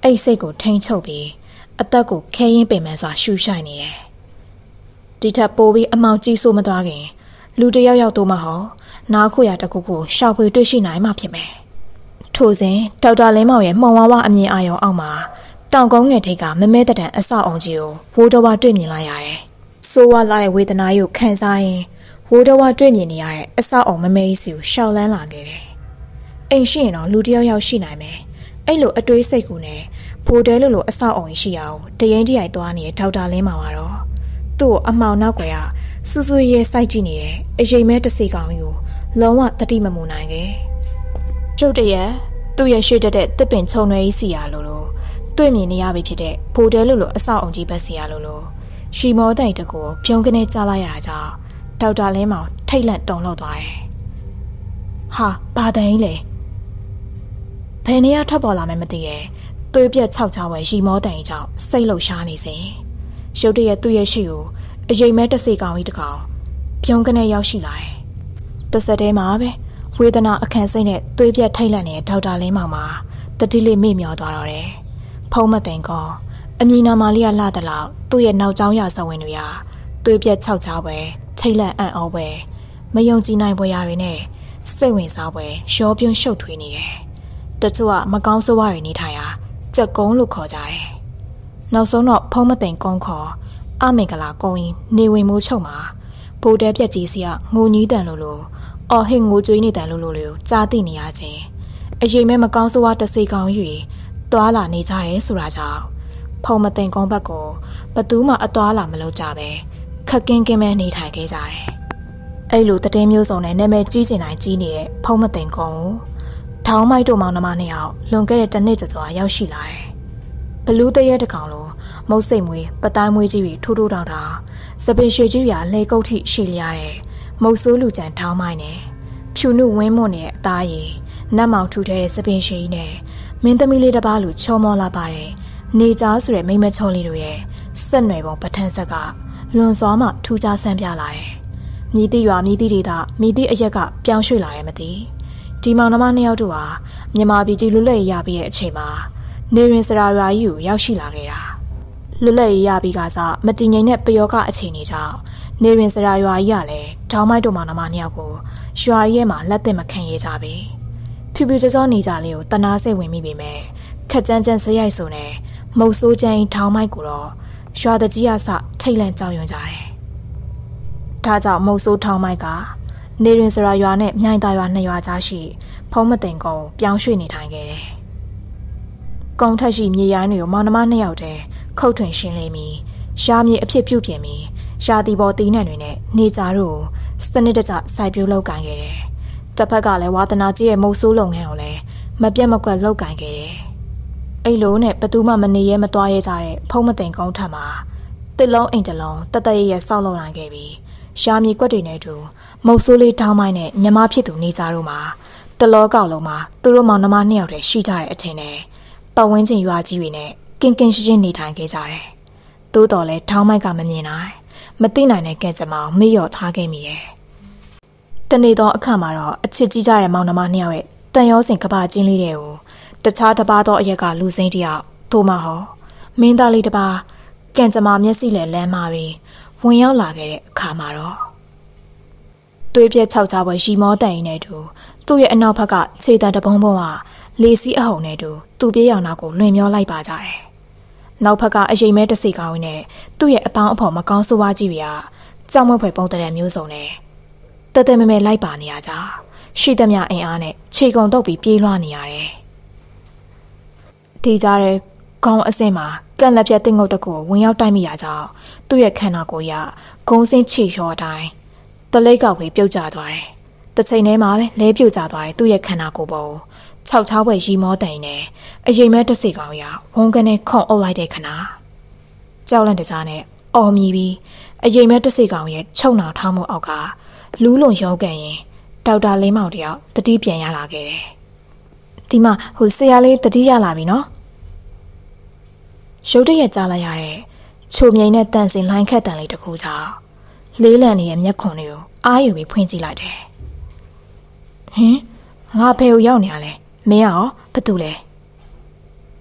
Speaker 1: အိတ်စိတ်ကိုထိန်းချုပ်ပြီးအသက်ကိုခဲရင်ပင်ပန်းစွာရှူရှိုက်နေတယ်ဒီထက်ပိုပြီးအမောင်ကြီးဆိုးမသွားခင်လူတယောက်ယောက်တို့မှဟောနားခွေရတခုကိုရှောက်ဖွေတွေ့ရှိနိုင်မှဖြစ်မယ်ထို့စဉ်ဒေါက်တာလင်းမောင်ရဲ့မှုံဝါးဝါအမြင်အာရုံအောက်မှာတောင်ကုန်းငယ်ထိပ်ကမမဲတတန်အဆောက်အုံကြီးကိုဝိုးတော်ဝါတွေ့မြင်လိုက်ရတယ်ဆိုးဝါးလာတဲ့ဝေဒနာကိုခံစားရင်ဝိုးတော်ဝါတွေ့မြင်နေရတဲ့အဆောက်အုံမမဲကြီးစီကိုရှောက်လန်းလာခဲ့တယ်အိမ်ရှိရင်တော့လူတယောက်ယောက်ရှိနိုင်မယ်အဲ့လိုအတွေးစိတ်ကူနဲ့ဖိုတဲလိုလိုအဆောက်အုံရှိအောင်တရင်တရိုက်သွားနေတဲ့ဒေါက်တာလင်းမောင်ကတော့သူ့ကိုအမှောင်နောက်ကွယ်ကစူးစူးရဲစိုက်ကြည့်နေတဲ့အရိမ်မဲတစေကောင်ကြီးကိုလုံးဝတတိမမူနိုင်ခဲ့ကျုပ်တရက်သူ့ရဲ့ရွှေတက်တဲ့တစ်ပင်ခြုံရွယ်ကြီးစီရလို့လို့တွေ့မြင်နေရပြီဖြစ်တဲ့ဖိုတဲလိုလိုအဆောက်အုံကြီးဘက်စီရလို့လို့ရှီမောတိုင်တကူပြုံးကနေကြားလိုက်ရတာကြောင့်ဒေါက်တာလင်းမောင်ထိတ်လန့်တုန်လှုပ်သွားတယ်ဟာဘာတန်ကြီးလဲဘယ်နေရာထွက်ပေါ်လာမှမသိရဲ့သွေးပြက်ခြောက်ချဝဲရှီမောတိုင်ကြီးကြောင့်စိတ်လှုပ်ရှားနေစဉ်ရုတ်တရက်သူ့ရဲ့ရှေ့ကိုအရိမ်မဲတစေကောင်ကြီးတကောင်ပြုံးကနေရောက်ရှိလာတယ်တဆက်တည်းမှာပဲဝေဒနာအခန့်စိတ်နဲ့သွေးပြက်ထိတ်လန့်နေတဲ့ဒေါက်တာလင်းမောင်မှာတတိလေးမေ့မျောသွားတော့တယ်ဖုံးမသိန်ကောအမီနာမာလေးကလှတဲ့လောက်သူ့ရဲ့နောက်ကျောင်းရဇဝင်တွေဟာသွေးပြက်ခြောက်ချပွဲထိတ်လန့်အံ့ဩပွဲမယုံကြည်နိုင်ပွဲရာတွေနဲ့စိတ်ဝင်စားပွဲရောပြွန်းရှုပ်ထွေးနေတယ်တချို့ကမကောင်းဆိုးဝါးတွေနေထိုင်ရာကြက်ကုန်းလို့ခေါ်ကြတယ်နောက်ဆုံးတော့ဖုံးမသိန်ကုန်းခေါ်အမင်္ဂလာကုန်းရင်နေဝင်မိုးချုပ်မှာဗိုလ်တဲပြက်ကြီးစီကငိုကြီးတန်လို့လို့အော်ဟစ်ငိုကြွေးနေတန်လို့လို့လို့ကြားသိနေရခြင်းအရင်မဲမကောင်းဆိုးဝါးတစေကောင်၍တွာလာနေကြရဲဆိုတာကြောင့်ဖုံမသိန်ကုန်းဘက်ကိုဘသူမှအတွာလာမလုပ်ကြပဲခက်ကင်းကင်းမဲနေထိုင်ခဲ့ကြတယ်အဲ့လိုတည်င်းမျိုးစုံနဲ့နာမည်ကြီးကျင်တိုင်းကြီးနေတဲ့ဖုံမသိန်ကုန်းကိုထောင်းမိုက်တို့မောင်နှမနှစ်ယောက်လွန်ခဲ့တဲ့တစ်နှစ်ကျော်ကျော်ရောက်ရှိလာတယ်ဘလူးတရဲတကောင်လိုမုတ်စိတ်မွေးပတိုင်းမွေးကြီးတွေထိုးထိုးတောင်တောင်စပင်ရှည်ကြီးရလေကုတ်ထိရှည်လျားတဲ့မုတ်ဆိုးလူကြံထောင်းမိုက်နဲ့ဖြူနုဝင်းမွန်တဲ့အသားရည်နတ်မောင်ထူတဲ့စပင်ရှည်နဲ့မင်းသမီးလေးတစ်ပါးလူချောမောလာပါတဲ့နေကြားဆိုတဲ့မိမချောလေးတို့ရဲ့စက်နွယ်ပုံပထန်းဆက်ကလွန်စွာမှထူးခြားဆန်းပြလာတယ်မြည်တိရွာမြည်တိဒေသမြည်တိအရက်ကပြောင်းရွှေ့လာတယ်မသိဒီမောင်နှမနှစ်ယောက်တို့ဟာမြန်မာပြည်ကြီးလွတ်လပ်ရေးရပြီးတဲ့အချိန်မှာနေရင်စရာရွာကြီးကိုရောက်ရှိလာခဲ့တာလွတ်လပ်ရေးရပြီးကစားမတည်ငြိမ်တဲ့ပယောဂအခြေအနေကြောင့်နေရင်စရာရွာကြီးကလည်းထောင်းမိုက်တို့မောင်နှမနှစ်ယောက်ကိုရွာကြီးရဲ့မှာလက်သင့်မခံရကြပြီဖြူဖြူကြောကြောနေကြလေးကိုတနာစိတ်ဝင်မိပေမဲ့ခက်ကြမ်းကြမ်းစရိုက်ဆိုနေမုတ်ဆိုးချမ်းထောင်းမိုက်ကိုတော့ရွာတကြီးအစထိတ်လန့်ကြောက်ရွံ့ကြတယ်ဒါကြောင့်မုတ်ဆိုးထောင်းမိုက်ကနေရင်စရာရွာနဲ့မြိုင်သာရွာနှစ်ရွာကြားရှိဖုံးမသိန်ကုန်းပြောင်းရွှေ့နေထိုင်ခဲ့တယ်ကုန်းထက်ရှိမြေရိုင်းတွေကိုမောင်နှမနှစ်ယောက်တည်းခုတ်ထွင်ရှင်းလိမ့်မည်ရှားမြေအဖြစ်ပြုတ်ပြင်မည်ရှားတီပေါ်တီးနှံတွေနဲ့နေကြတို့စနစ်တကျစိုက်ပျိုးလုပ်ကိုင်ခဲ့တယ်တစ်ဖက်ကလည်းဝါသနာကြီးရဲ့မုတ်ဆိုးလုပ်ငန်းကိုလည်းမပြတ်မကွက်လုပ်ကိုင်ခဲ့တယ်အဲ့လိုနဲ့ဘသူမှမနေရဲမသွားရဲကြတဲ့ဖုံးမသိန်ကုန်းထက်မှာတစ်လုံးအိမ်တစ်လုံးတတရရဲ့ဆောက်လုပ်နိုင်ခဲ့ပြီးရှားမြေကွက်တွေနဲ့တူမုတ်ဆိုးလေးထောင်းမိုင်းနဲ့ညမဖြစ်သူနေကြတို့မှာတလောကောက်လုံးမှာသူတို့မောင်နှမနှစ်ယောက်တည်းရှိကြတဲ့အထင်နဲ့ပတ်ဝန်းကျင်ရွာကြီးတွေနဲ့ကင်းကင်းရှင်းရှင်းနေထိုင်ခဲ့ကြတယ်။သို့တော်လည်းထောင်းမိုက်ကမမြင်နိုင်မသိနိုင်တဲ့ကဲ့ကြမောင်မေ့လျော့ထားခဲ့မိတယ်။တနေ့တော့အခါမှာတော့အချစ်ကြီးကြတဲ့မောင်နှမနှစ်ယောက်ရဲ့တန်ရောစင်ကဘာချင်းလေးတွေကိုတခြားတစ်ပါးသောအရက်ကလူစိမ့်တယောက်ထို့မဟုတ်မင်းသားလေးတစ်ပါးကံကြမ္မာမျက်စိနဲ့လမ်းမာပြီးဝင်ရောက်လာခဲ့တဲ့အခါမှာတော့သွေးပြက်ခြောက်ချပွဲရီမောတန်ရင်နဲ့တူသူ့ရဲ့အနောက်ဘက်ကခြေတံတပုံးပုံးကလေစီးအဟုန်နဲ့တူသူ့ပြေးရောင်နာကိုလွင်မျောလိုက်ပါကြတယ်။နောက်ဘက်ကအရင်မဲတစိကောင်းနဲ့သူ့ရဲ့အပေါင်းအဖော်မကောင်းဆိုးဝါးကြီးတွေကကြောက်မွေ့ဖွယ်ပုံတဲ့မျိုးစုံနဲ့တသက်မဲမဲလိုက်ပါနေရကြရှိသမျှအင်အားနဲ့ခြေကုံတုပ်ပြီးပြေးလွှားနေရတယ်။ဒီကြားတဲ့ခေါင်းအစင်းမှာကန့်လက်ပြတ်တင်ငုတ်တကူဝင်ရောက်တိုက်မိတာကြောင့်သူ့ရဲ့ခန္ဓာကိုယ်ရဂုံးစင်းချေလျှော်တိုင်းတလိတ်ကောက်ဝေပြုတ်ကျသွားတယ်။တစ်ချိန်တည်းမှာပဲလဲပြုတ်ကျသွားတယ်သူ့ရဲ့ခန္ဓာကိုယ်ပေါ်ခြောက်ချောက်ဝဲရီမောတိုင်နဲ့အရင်မဲ့တစိကောင်ရဝန်ကနေခွန်အုပ်လိုက်တဲ့ခဏကြောက်လန့်တကြားနဲ့အော်မြည်ပြီးအရင်မဲ့တစိကောင်ရဲ့ချုပ်နှောင်ထားမှုအောက်ကလူးလွန်ရောကန်ရင်ဒေါက်တာလင်းမောင်တယောက်တတိပြန်ရလာခဲ့တယ်။ဒီမှာဟိုဆရာလေးတတိရလာပြီနော်။ရုတ်တရက်ကြားလိုက်ရတဲ့ချိုမြိန်နဲ့တန်စင်လိုင်းခက်တန်လေးတစ်ခုကြောင့်လေးလံနေတဲ့မျက်ခွန်တွေကိုအားယူပြီးဖွင့်ကြည့်လိုက်တယ်။ဟင်ငါဖေကိုရောက်နေရလဲမင်းရောဘာတူလဲထ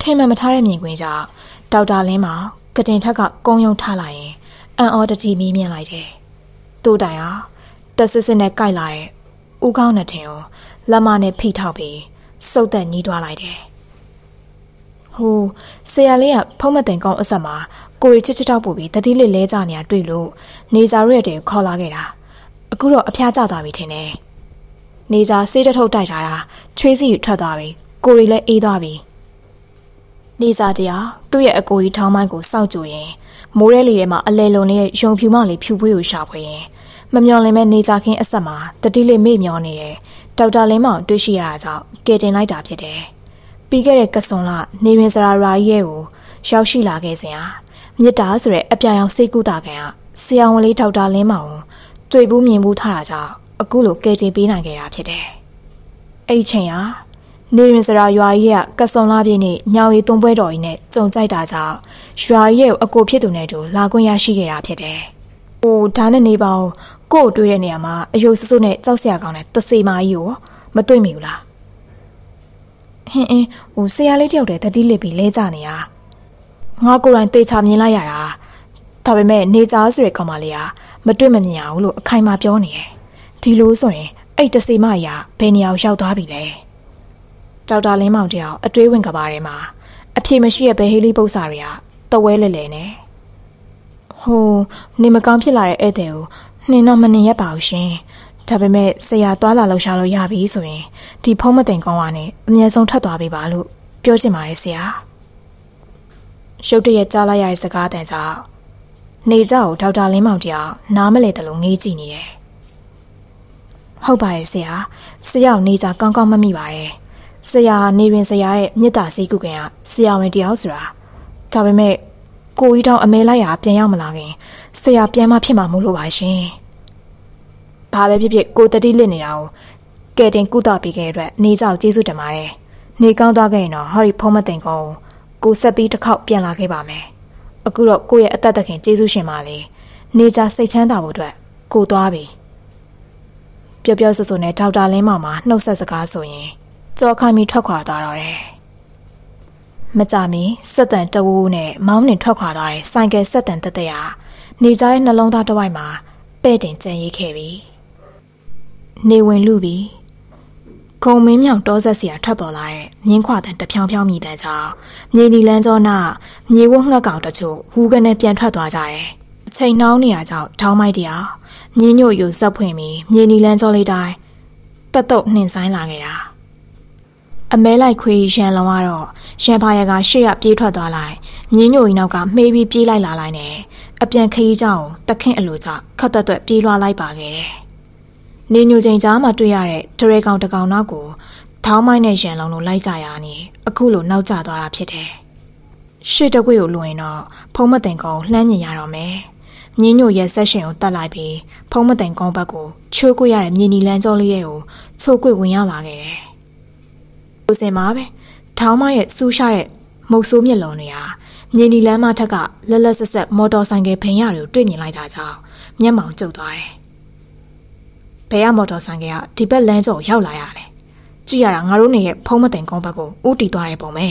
Speaker 1: ထင်မှမထားတဲ့မြင်ကွင်းကြောင့်ဒေါက်တာလင်းမောင်ကတင်ထက်ကကုန်းယုံထားလိုက်ရင်အံ့ဩတကြီးမြင်လိုက်တယ်။သူ့တိုင်ဟာတက်စစ်စစ်နဲ့ကြိုက်လာတဲ့ဦးကောင်းနဲ့ထင်ကိုလက်မနဲ့ဖိထောက်ပြီးစုပ်သက်ညီးတွားလိုက်တယ်။ဟိုဆရာလေးကဖုံးမတင်ကောင်းအဆက်မှာကိုရီချစ်ချစ်တောက်ပို့ပြီးတတိလေးလဲကြနေရတွေ့လို့နေစာရက်တဲ့ခေါ်လာခဲ့တာ။အခုတော့အဖျားကျသွားပြီထင်တယ်။နေစာဆေးတထုတ်တိုက်ထားတာချွေးစီထွက်သွားပြီကိုရီလည်းအေးသွားပြီ။နေစာတရားသူ့ရဲ့အကိုကြီးထောင်းမိုင်းကိုစောင့်ကြည့်ရင်မိုးရဲလေထဲမှာအလဲလုံနေတဲ့ရုံဖြူမလေးဖြူပွေးကိုရှာဖွေရင်မမျော်လင့်မဲ့နေစာခင်းအဆက်မှာတတိလေးမေ့မျောနေရဲ့ဒေါက်တာလင်းမောင်တွေ့ရှိရတာကြောင့်ကယ်တင်လိုက်တာဖြစ်တယ်။ပြီးခဲ့တဲ့ကစွန်လနေရင်စရာရာကြီးရဲ့ကိုရောက်ရှိလာခဲ့စဉ်ဟာမြစ်တာဆိုတဲ့အပြာရောင်စိတ်ကူးတာကန်ကဆရာဝန်လေးဒေါက်တာလင်းမောင်ကိုတွေ့ဘူးမြင်ဘူးထားတာကြောင့်အခုလိုကယ်တင်ပေးနိုင်ခဲ့တာဖြစ်တယ်။အဲ့ဒီချိန်ဟာနေရင်စရာရွာကြီးရဲ့ကစွန်လပြည့်နေ့ညောင်ရီသွန်းပွဲတော်ကြီးနဲ့ကြုံကြိုက်တာကြောင့်ရွာကြီးရဲ့အကိုဖြစ်သူနဲ့တူလာခွင့်ရရှိခဲ့တာဖြစ်တယ်။ဟိုဒါနဲ့နေပါဦးကို့တွေ့တဲ့နေရာမှာအယုတ်ဆဆုနဲ့ကြောက်စရာကောင်းတဲ့တစေမာကြီးကိုမတွေ့မိဘူးလားဟင်းအင်းဟိုဆရာလေးတယောက်တည်းတတိလစ်ပြီးလဲကြနေတာငါကိုယ်တိုင်တေချာမြင်လိုက်ရတာဒါပေမဲ့နေကြားဆိုတဲ့ကောင်မလေးကမတွေ့မမြင်အောင်လို့အခိုင်အမာပြောနေတယ်ဒီလိုဆိုရင်အဲ့တစေမကြီးကဘယ်နေရာရောက်သွားပြီလဲဒေါက်တာလင်းမောင်တယောက်အတွေးဝင်ကပါထဲမှာအဖြေမရှိတဲ့ဘဲဟေးလေးပု္ပ္ပာတွေကတဝဲလဲလဲနေဟိုနေမကောင်းဖြစ်လာတဲ့ဧည့်သည်ကိုနှင်းတော့မနေရပါဘူးရှင်ဒါပေမဲ့ဆရာသွားလာလှူရှာလို့ရပြီဆိုရင်ဒီဖုံးမတင်ကောင်းကနေအမြဲဆုံးထွက်သွားပေးပါလို့ပြောချင်ပါတယ်ဆရာရုတ်တရက်ကြားလိုက်ရတဲ့စကားတန်ကြောင့်နေကြကိုဒေါက်တာလင်းမောင်တယောက်နားမလဲတယ်လို့ငေးကြည့်နေတယ်ဟုတ်ပါတယ်ဆရာဆရာကိုနေကြကောင်းကောင်းမမိပါတယ်ဆရာနေရင်ဆရာရဲ့မြစ်တာစိတ်ကူကန်ကဆရာဝန်တယောက်ဆိုတာဒါပေမဲ့ကိုကြီးတောင်အမဲလိုက်ရပြန်ရောက်မလာခင်ဆရာပြန်မဖြစ်မှာမို့လို့ပါရှင်။ဘာပဲဖြစ်ဖြစ်ကိုတတိလစ်နေတာကိုကဲတင်ကုသပေးခဲ့တဲ့အတွက်နေကြောက်ကျေးဇူးတင်ပါတယ်။နေကောင်းသွားခဲ့ရင်တော့ဟောဒီဖုံးမတင်ကောင်းကိုဆက်ပြီးတစ်ခေါက်ပြန်လာခဲ့ပါမယ်။အခုတော့ကိုရဲ့အသက်သခင်ကျေးဇူးရှင်ပါလေ။နေကြစိတ်ချမ်းသာဖို့အတွက်ကိုသွားပြီ။ပျော်ပျော်ဆူဆူနဲ့ဒေါက်တာလင်းမောင်မှာနှုတ်ဆက်စကားဆိုရင်ကြောခိုင်းပြီးထွက်ခွာသွားတော့တယ်။မကြမီစက်တန်တဝူးနဲ့မောင်းနှင်ထွက်ခွာသွားတဲ့ဆိုင်ကယ်စက်တန်တက်တက်ရနေကြရဲ့နှလုံးသားတစ်ဝိုက်မှာပဲ့တင်ကြံရိပ်ခဲ့ပြီနေဝင်လူပြီခုံမင်းမြောင်တောဆက်စီရထွက်ပေါ်လာတဲ့မြင်းခွာတန်တဖြောင်းဖြောင်းမြည်တဲ့ကြောင့်မြေနီလန်းကျောနာမြေဝတ်ငှက်ကောင်တချို့ဟူးကနေပြန်ထွက်သွားကြတယ်အချိန်နှောင်းနေရကြောင့်ထောင်းမိုက်တရားမြင်းညို့ယူဇက်ဖွင့်ပြီးမြေနီလန်းကျောလေးတိုင်းတက်တုတ်နှင်ဆိုင်လာခဲ့တာအမဲလိုက်ခွေးရန်လုံးကတော့ရန်ဖာရကရှေ့ရပြေးထွက်သွားလိုက်မြင်းညို့ကြီးနောက်ကမှေးပြီးပြေးလိုက်လာလိုက်နဲ့အပြန်ခရီးကြောင်တခင့်အလိုကြောင့်ခတ်တက်တက်ပြေးလွှားလိုက်ပါခဲ့တယ်။နေညိုချိန်ကြားမှာတွေ့ရတဲ့ဒရဲကောင်တကောင်နောက်ကိုထောင်းမိုင်းနဲ့ရန်လုံးတို့လိုက်ကြရနေအခုလိုနောက်ကျသွားတာဖြစ်တယ်။ရှေ့တကွေကိုလွင်တော့ဖုံးမတင်ကောင်လှမ်းညင်ရတော့မယ်။မြင်းညို့ရဲ့ဆက်ရှင်ကိုတတ်လိုက်ပြီးဖုံးမတင်ကောင်ဘက်ကိုချိုးကွေရတဲ့မြေနီလန်းကျောလေးတွေကိုချိုးကွေဝင်ရောက်လာခဲ့တယ်။လူစင်မှာပဲထောင်းမိုင်းရဲ့စူးရှာတဲ့မုတ်ဆိုးမျက်လုံးတွေဟာမြေနီလန်းမထက်ကလက်လက်ဆက်ဆက်မော်တော်ဆိုင်ကယ်ဖိန်ရတွေကိုတွေ့မြင်လိုက်တာကြောင့်မျက်မှောင်ကျုပ်သွားတယ်။ဘယ်ကမော်တော်ဆိုင်ကယ်ကဒီဘက်လမ်းကျော်ရောက်လာရလဲ။ကြည့်ရတာငါတို့နေရဲ့ဖုံးမတင်ကုန်းဘက်ကိုဥတီသွားတဲ့ပုံပဲ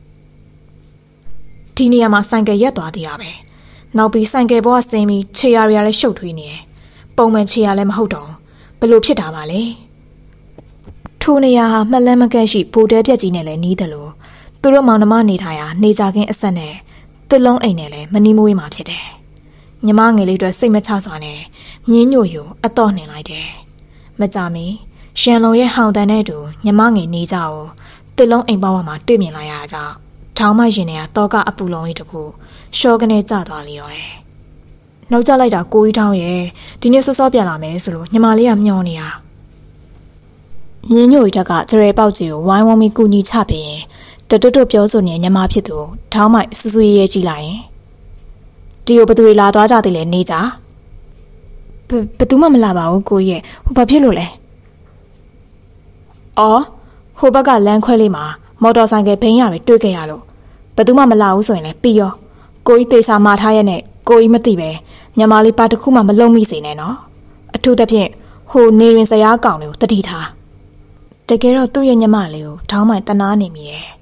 Speaker 1: ။ဒီနေရာမှာဆိုင်ကယ်ရက်သွားသေးတာပဲ။နောက်ပြီးဆိုင်ကယ်ပေါ်ကဆင်းပြီးခြေရာတွေကလည်းရှုပ်ထွေးနေတယ်။ပုံမှန်ခြေရာလည်းမဟုတ်တော့ဘယ်လိုဖြစ်တာပါလဲ။ထိုနေရာဟာမှတ်လန်းမကန့်ရှိဗိုလ်တဲပြက်ကြီးနဲ့လည်းနီးတယ်လို့သူတို့မောင်နှမနေထိုင်ရာနေကြခင်းအဆက်နဲ့တစ်လုံးအိမ်နဲ့လည်းမနီးမွေးမှာဖြစ်တယ်။ညီမငယ်လေးတို့စိတ်မချစွာနဲ့မြင်းညို့ယူအတော့နှင်လိုက်တယ်။မကြမီရန်လုံးရဲ့ဟောင်တန်တဲ့တူညီမငယ်နေကြကိုတစ်လုံးအိမ်ပေါင်းမှာတွေ့မြင်လိုက်ရတာကြောင့်ထောင်းမရင်ထဲကတော့ကအပူလုံးကြီးတခုရှော့ကနေကျသွားလျော်တယ်။နောက်ကျလိုက်တာကိုကြီးထောင်းရဲ့ဒီနေ့စောစောပြန်လာမယ်ဆိုလို့ညီမလေးကမျောနေတာ။မြင်းညို့ကြီးတက်ကကြရဲပေါက်ကြီးကိုဝိုင်းဝန်းပြီးကူညီချပြီးတတွတ်တွတ်ပြောဆိုနေညမဖြစ်သူထောင်းမိုက်စူးစူးရဲရဲကြည့်လိုက်ရင်ဒီကိုဘသူတွေလာသွားကြသေးလဲနေကြဘဘသူမှမလာပါဘူးကိုကြီးရဲ့ဟိုဘာဖြစ်လို့လဲအော်ဟိုဘက်ကလမ်းခွဲလေးမှာမော်တော်ဆိုင်ကယ်ဘိန်းရတွေတွေ့ခဲ့ရလို့ဘသူမှမလာဘူးဆိုရင်လည်းပြီးရောကိုကြီးတေချာမာထားရက်နဲ့ကိုကြီးမသိပဲညမလေးပါတစ်ခုမှမလုံးမိစေနဲ့နော်အထူးသဖြင့်ဟိုနေရင်စရာကောင်တွေကိုတတိထားတကယ်တော့သူ့ရဲ့ညမလေးကိုထောင်းမိုက်တနာနေမိတယ်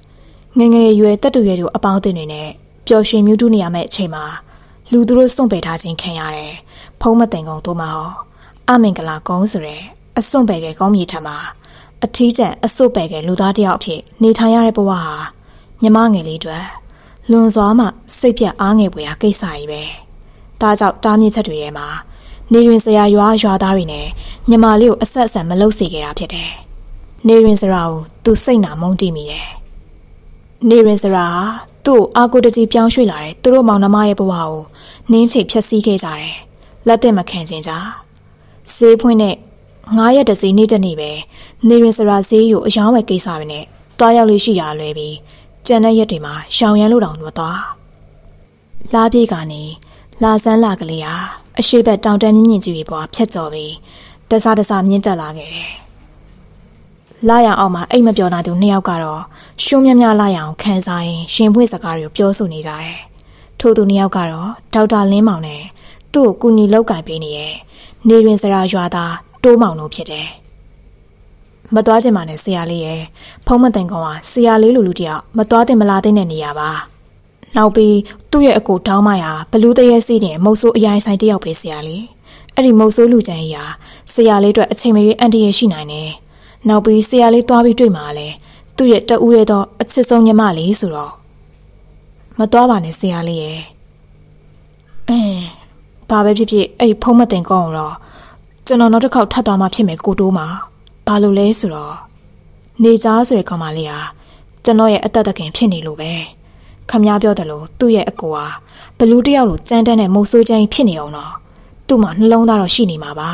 Speaker 1: ငငယ်ရွယ်တက်တူရွယ်တို့အပေါင်းအသင်းတွေနဲ့ပျော်ရွှင်မြူးတူးနေရမယ့်အချိန်မှာလူသူတို့စွန့်ပယ်ထားခြင်းခံရတယ်ဖုံးမသိန်ကုန်းတို့မှာဟောအမင်္ဂလာကုန်းဆိုတဲ့အစွန့်ပယ်ကကောင်းမြေထမှာအထီးကျန်အစွတ်ပယ်ကလူသားတယောက်အဖြစ်နေထိုင်ရတဲ့ဘဝဟာညီမငယ်လေးတွေလွန်စွာမှစိတ်ပြတ်အားငယ်ပွေရာကိစ္စကြီးပဲဒါကြောင့်တားမြစ်ချက်တွေထဲမှာနေရင်စရာရွာရွာသားတွေနဲ့ညီမလေးကိုအဆက်အဆံမလုပ်စေခဲ့တာဖြစ်တယ်နေရင်စရာကိုသူစိတ်နာမုန်းတိမိတယ်နေရင်စရာသူ့အာကိုတကြီးပြောင်းရွှေ့လာတဲ့သူတို့မောင်နှမရဲ့ဘဝကိုနင်းချိတ်ဖြတ်စည်းခဲ့ကြတယ်လက်တက်မခံခြင်းကြဈေးဖွင့်တဲ့ငါးရက်တစီနေ့တနေ့ပဲနေရင်စရာဈေးကိုအယောင်းဝယ်ကိစ္စတွေနဲ့တွားရောက်လို့ရှိတာလွယ်ပြီးကျန်တဲ့ရက်တွေမှာရှောင်ရမ်းလို့တောင်မသွားလာပြေးကနေလာဆန်းလာကလေးဟာအရှိဘက်တောင်တန်းမြင့်မြင့်ကြီးတွေပေါ်ဖြတ်ကျော်ပြီးတဆတဆမြင့်တက်လာခဲ့တယ်လာရအောင်မှာအိတ်မပြောနိုင်သူနှစ်ယောက်ကတော့ရှုံးမြမြလာရအောင်ခံစားရင်ရှင်ဖွင့်စကားတွေကိုပြောဆိုနေကြတယ်ထို့သူနှစ်ယောက်ကတော့ဒေါက်တာလင်းမောင်နဲ့သူ့ကိုကူညီလောက်ကင်ပေးနေရဲ့နေရင်စရာရွာသားတိုးမောင်တို့ဖြစ်တယ်မသွားချင်ပါနဲ့ဆရာလေးရဲ့ဖုံးမသိန်ကောင်ကဆရာလေးလူလူတယောက်မသွားတင်မလာတဲ့နေရာပါနောက်ပြီးသူ့ရဲ့အကိုတောင်းမရဘလူးတရဲစီးနေမုတ်ဆိုးအရိုင်းဆိုင်တယောက်ပဲဆရာလေးအဲ့ဒီမုတ်ဆိုးလူချမ်းကြီးဟာဆရာလေးအတွက်အချိန်မရွေးအန်တီရရှိနိုင်တယ်နောက်ပြီးဆရာလေးသွားပြီးတွေ့မှာလဲသူ့ရဲ့တဦးရဲတော့အချစ်ဆုံးညီမလေးဆိုတော့မသွားပါနဲ့ဆရာလေးရဲ့အဲဘာပဲဖြစ်ဖြစ်အဲ့ဒီဖုံးမသိန်ကောင်တော့ကျွန်တော်နောက်တစ်ခေါက်ထပ်သွားမှဖြစ်မယ်ကိုတိုးမှာဘာလို့လဲဆိုတော့နေကြားဆိုတဲ့ကောင်မလေးဟာကျွန်တော်ရဲ့အသက်တခင်ဖြစ်နေလို့ပဲခမည်းပြောတယ်လို့သူ့ရဲ့အကိုဟာဘလူးတယောက်လိုကြမ်းတမ်းတဲ့မုတ်ဆိုးချမ်းဖြစ်နေအောင်တော့သူ့မှာနှလုံးသားတော့ရှိနေမှာပါ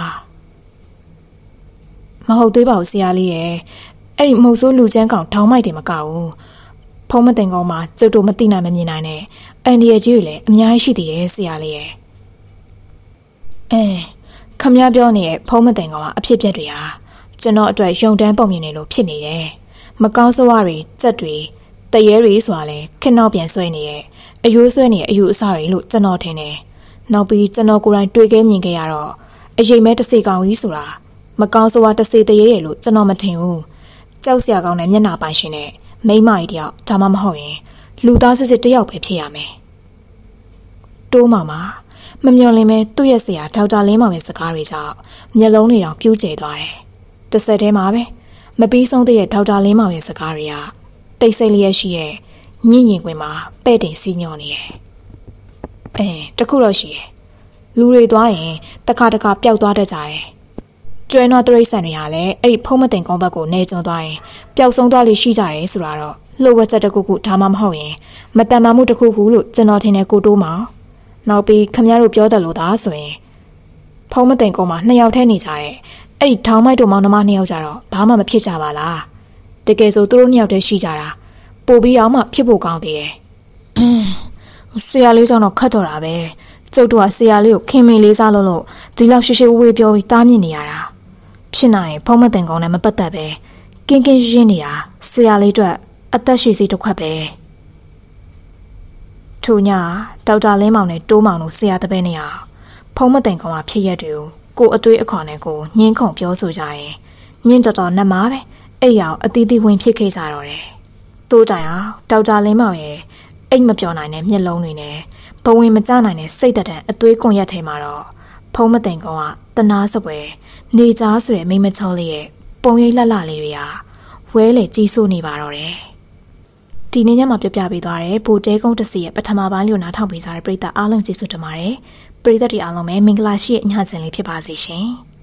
Speaker 1: မဟုတ်သေးပါဘူးဆရာလေးရဲ့အဲ့ဒီမုတ်ဆိုးလူချမ်းကောင်ထောင်းမိုက်တယ်မကဘူးဖုံးမသိန်ကောင်မှာကျုပ်တို့မသိနိုင်မမြင်နိုင်နဲ့အန်ဒီရဲ့ကြီးတွေလည်းအများကြီးရှိသေးတယ်ဆရာလေးရဲ့အဲခမည်းပြောနေတဲ့ဖုံးမသိန်ကောင်ကအဖြစ်ပြက်တွေဟာကျွန်တော်အတွက်ယုံတန်းပုံမြင်နေလို့ဖြစ်နေတယ်မကောင်းဆိုးဝါးတွေစက်တွေတရေတွေဆိုတာလဲခက်နောက်ပြန်ဆွဲနေရဲ့အယိုးဆွဲနေရဲ့အယူအဆတွေလို့ကျွန်တော်ထင်တယ်နောက်ပြီးကျွန်တော်ကိုယ်တိုင်တွေ့ခဲ့မြင်ခဲ့ရတော့အရေးမဲတစ်စေကောင်ကြီးဆိုတာမကောင်းဆိုးဝါးတစ်စေတရေရဲ့လို့ကျွန်တော်မထင်ဘူးကြောက်စရာကောင်းတဲ့မျက်နှာပိုင်ရှင်နဲ့မိန်းမကြီးတယောက်ဒါမှမဟုတ်ရင်လူသားစစ်စစ်တယောက်ပဲဖြစ်ရမယ်တိုးမောင်မှာမမျော်လင့်မဲသူ့ရဲ့ဆရာဒေါက်တာလင်းမောင်ရဲ့စကားတွေကြောင့်မျက်လုံးတွေတောင်ပြူးကျဲသွားတယ်တစ်ဆက်တည်းမှာပဲမပြီးဆုံးတဲ့ဒေါက်တာလင်းမောင်ရဲ့စကားတွေကတိတ်ဆိတ်လျက်ရှိရဲ့ညင်ရင်ခွင်မှာပဲ့တင်စီးညောနေတယ်။အဲတခုတော့ရှိတယ်။လူတွေသွားရင်တခါတခါပျောက်သွားတတ်ကြတယ်။ကျွဲနွားတရိတ်ဆန်တွေကလည်းအဲ့ဒီဖုံးမတင်ကောင်းဘက်ကိုနေကျုံသွားရင်ပျောက်ဆုံးသွားလိရှိကြတယ်ဆိုတာတော့လှုပ်ဝက်ချက်တစ်ခုခုဒါမှမဟုတ်ရင်မတန်မာမှုတစ်ခုခုလို့ကျွန်တော်ထင်တယ်ကိုတိုးမောင်နောက်ပြီးခမရတို့ပြောတယ်လို့သာဆိုရင်ဖုံးမတင်ကောင်းမှာနှစ်ယောက်ထဲနေကြတယ်။အဲ့ဒီထောင်းမိုက်တို့မောင်နှမနှစ်ယောက်ကြတော့ဘာမှမဖြစ်ကြပါလားတကယ်ဆိုသူတို့နှစ်ယောက်တည်းရှိကြတာပို့ပြီးအောင်မှဖြစ်ဖို့ကောင်းသေးတယ်ဆရာလေးကြောင့်တော့ခတ်တော့တာပဲကျုပ်တို့ကဆရာလေးကိုခင်မင်လေးစားလို့လို့ဒီလောက်ရှိရှိဝေးပြောပြီးတားမြစ်နေရတာဖြစ်နိုင်ရင်ဖုံးမတင်ကောင်းနဲ့မပတ်သက်ပဲကင်းကင်းရှင်းနေတာဆရာလေးအတွက်အသက်ရှည်စီတစ်ခွက်ပဲထိုညဒေါက်တာလင်းမောင်နဲ့တိုးမောင်တို့ဆရာတပည့်နဲ့အောင်ဖုံးမတင်ကောင်းကဖြစ်ရက်တွေကိုကိုအတွေးအခေါ်နဲ့ကိုညင်းခုန်ပြောဆိုကြရင်ညင်းတော်တော်နှမားပဲအဲ့ရောက်အတီးတီးဝင်ဖြစ်ခဲ့ကြတော့တယ်တိုးတိုင်အောင်ဒေါက်တာလင်းမောင်ရဲ့အိတ်မပြောနိုင်တဲ့မျက်လုံးတွေနဲ့ဘဝင်မကျနိုင်တဲ့စိတ်သက်တဲ့အသွေးကွန်ရက်ထဲမှာတော့ဖုံးမတင်ကောင်ကတနာစပွဲနေကြားဆိုတဲ့မိမချောလေးရဲ့ပုံရိပ်လှလှလေးတွေဟာဝဲလေကြီးစိုးနေပါတော့တယ်ဒီနေ့ညမှာပြပြပေးသွားတယ်ဗိုလ်တဲကုန်းတစီရဲ့ပထမပိုင်းလို့နားထောင်ပေးကြတဲ့ပရိသတ်အားလုံးကျေးဇူးတင်ပါတယ်ပရိသတ်တွေအားလုံးပဲမင်္ဂလာရှိတဲ့ညချင်လေးဖြစ်ပါစေရှင်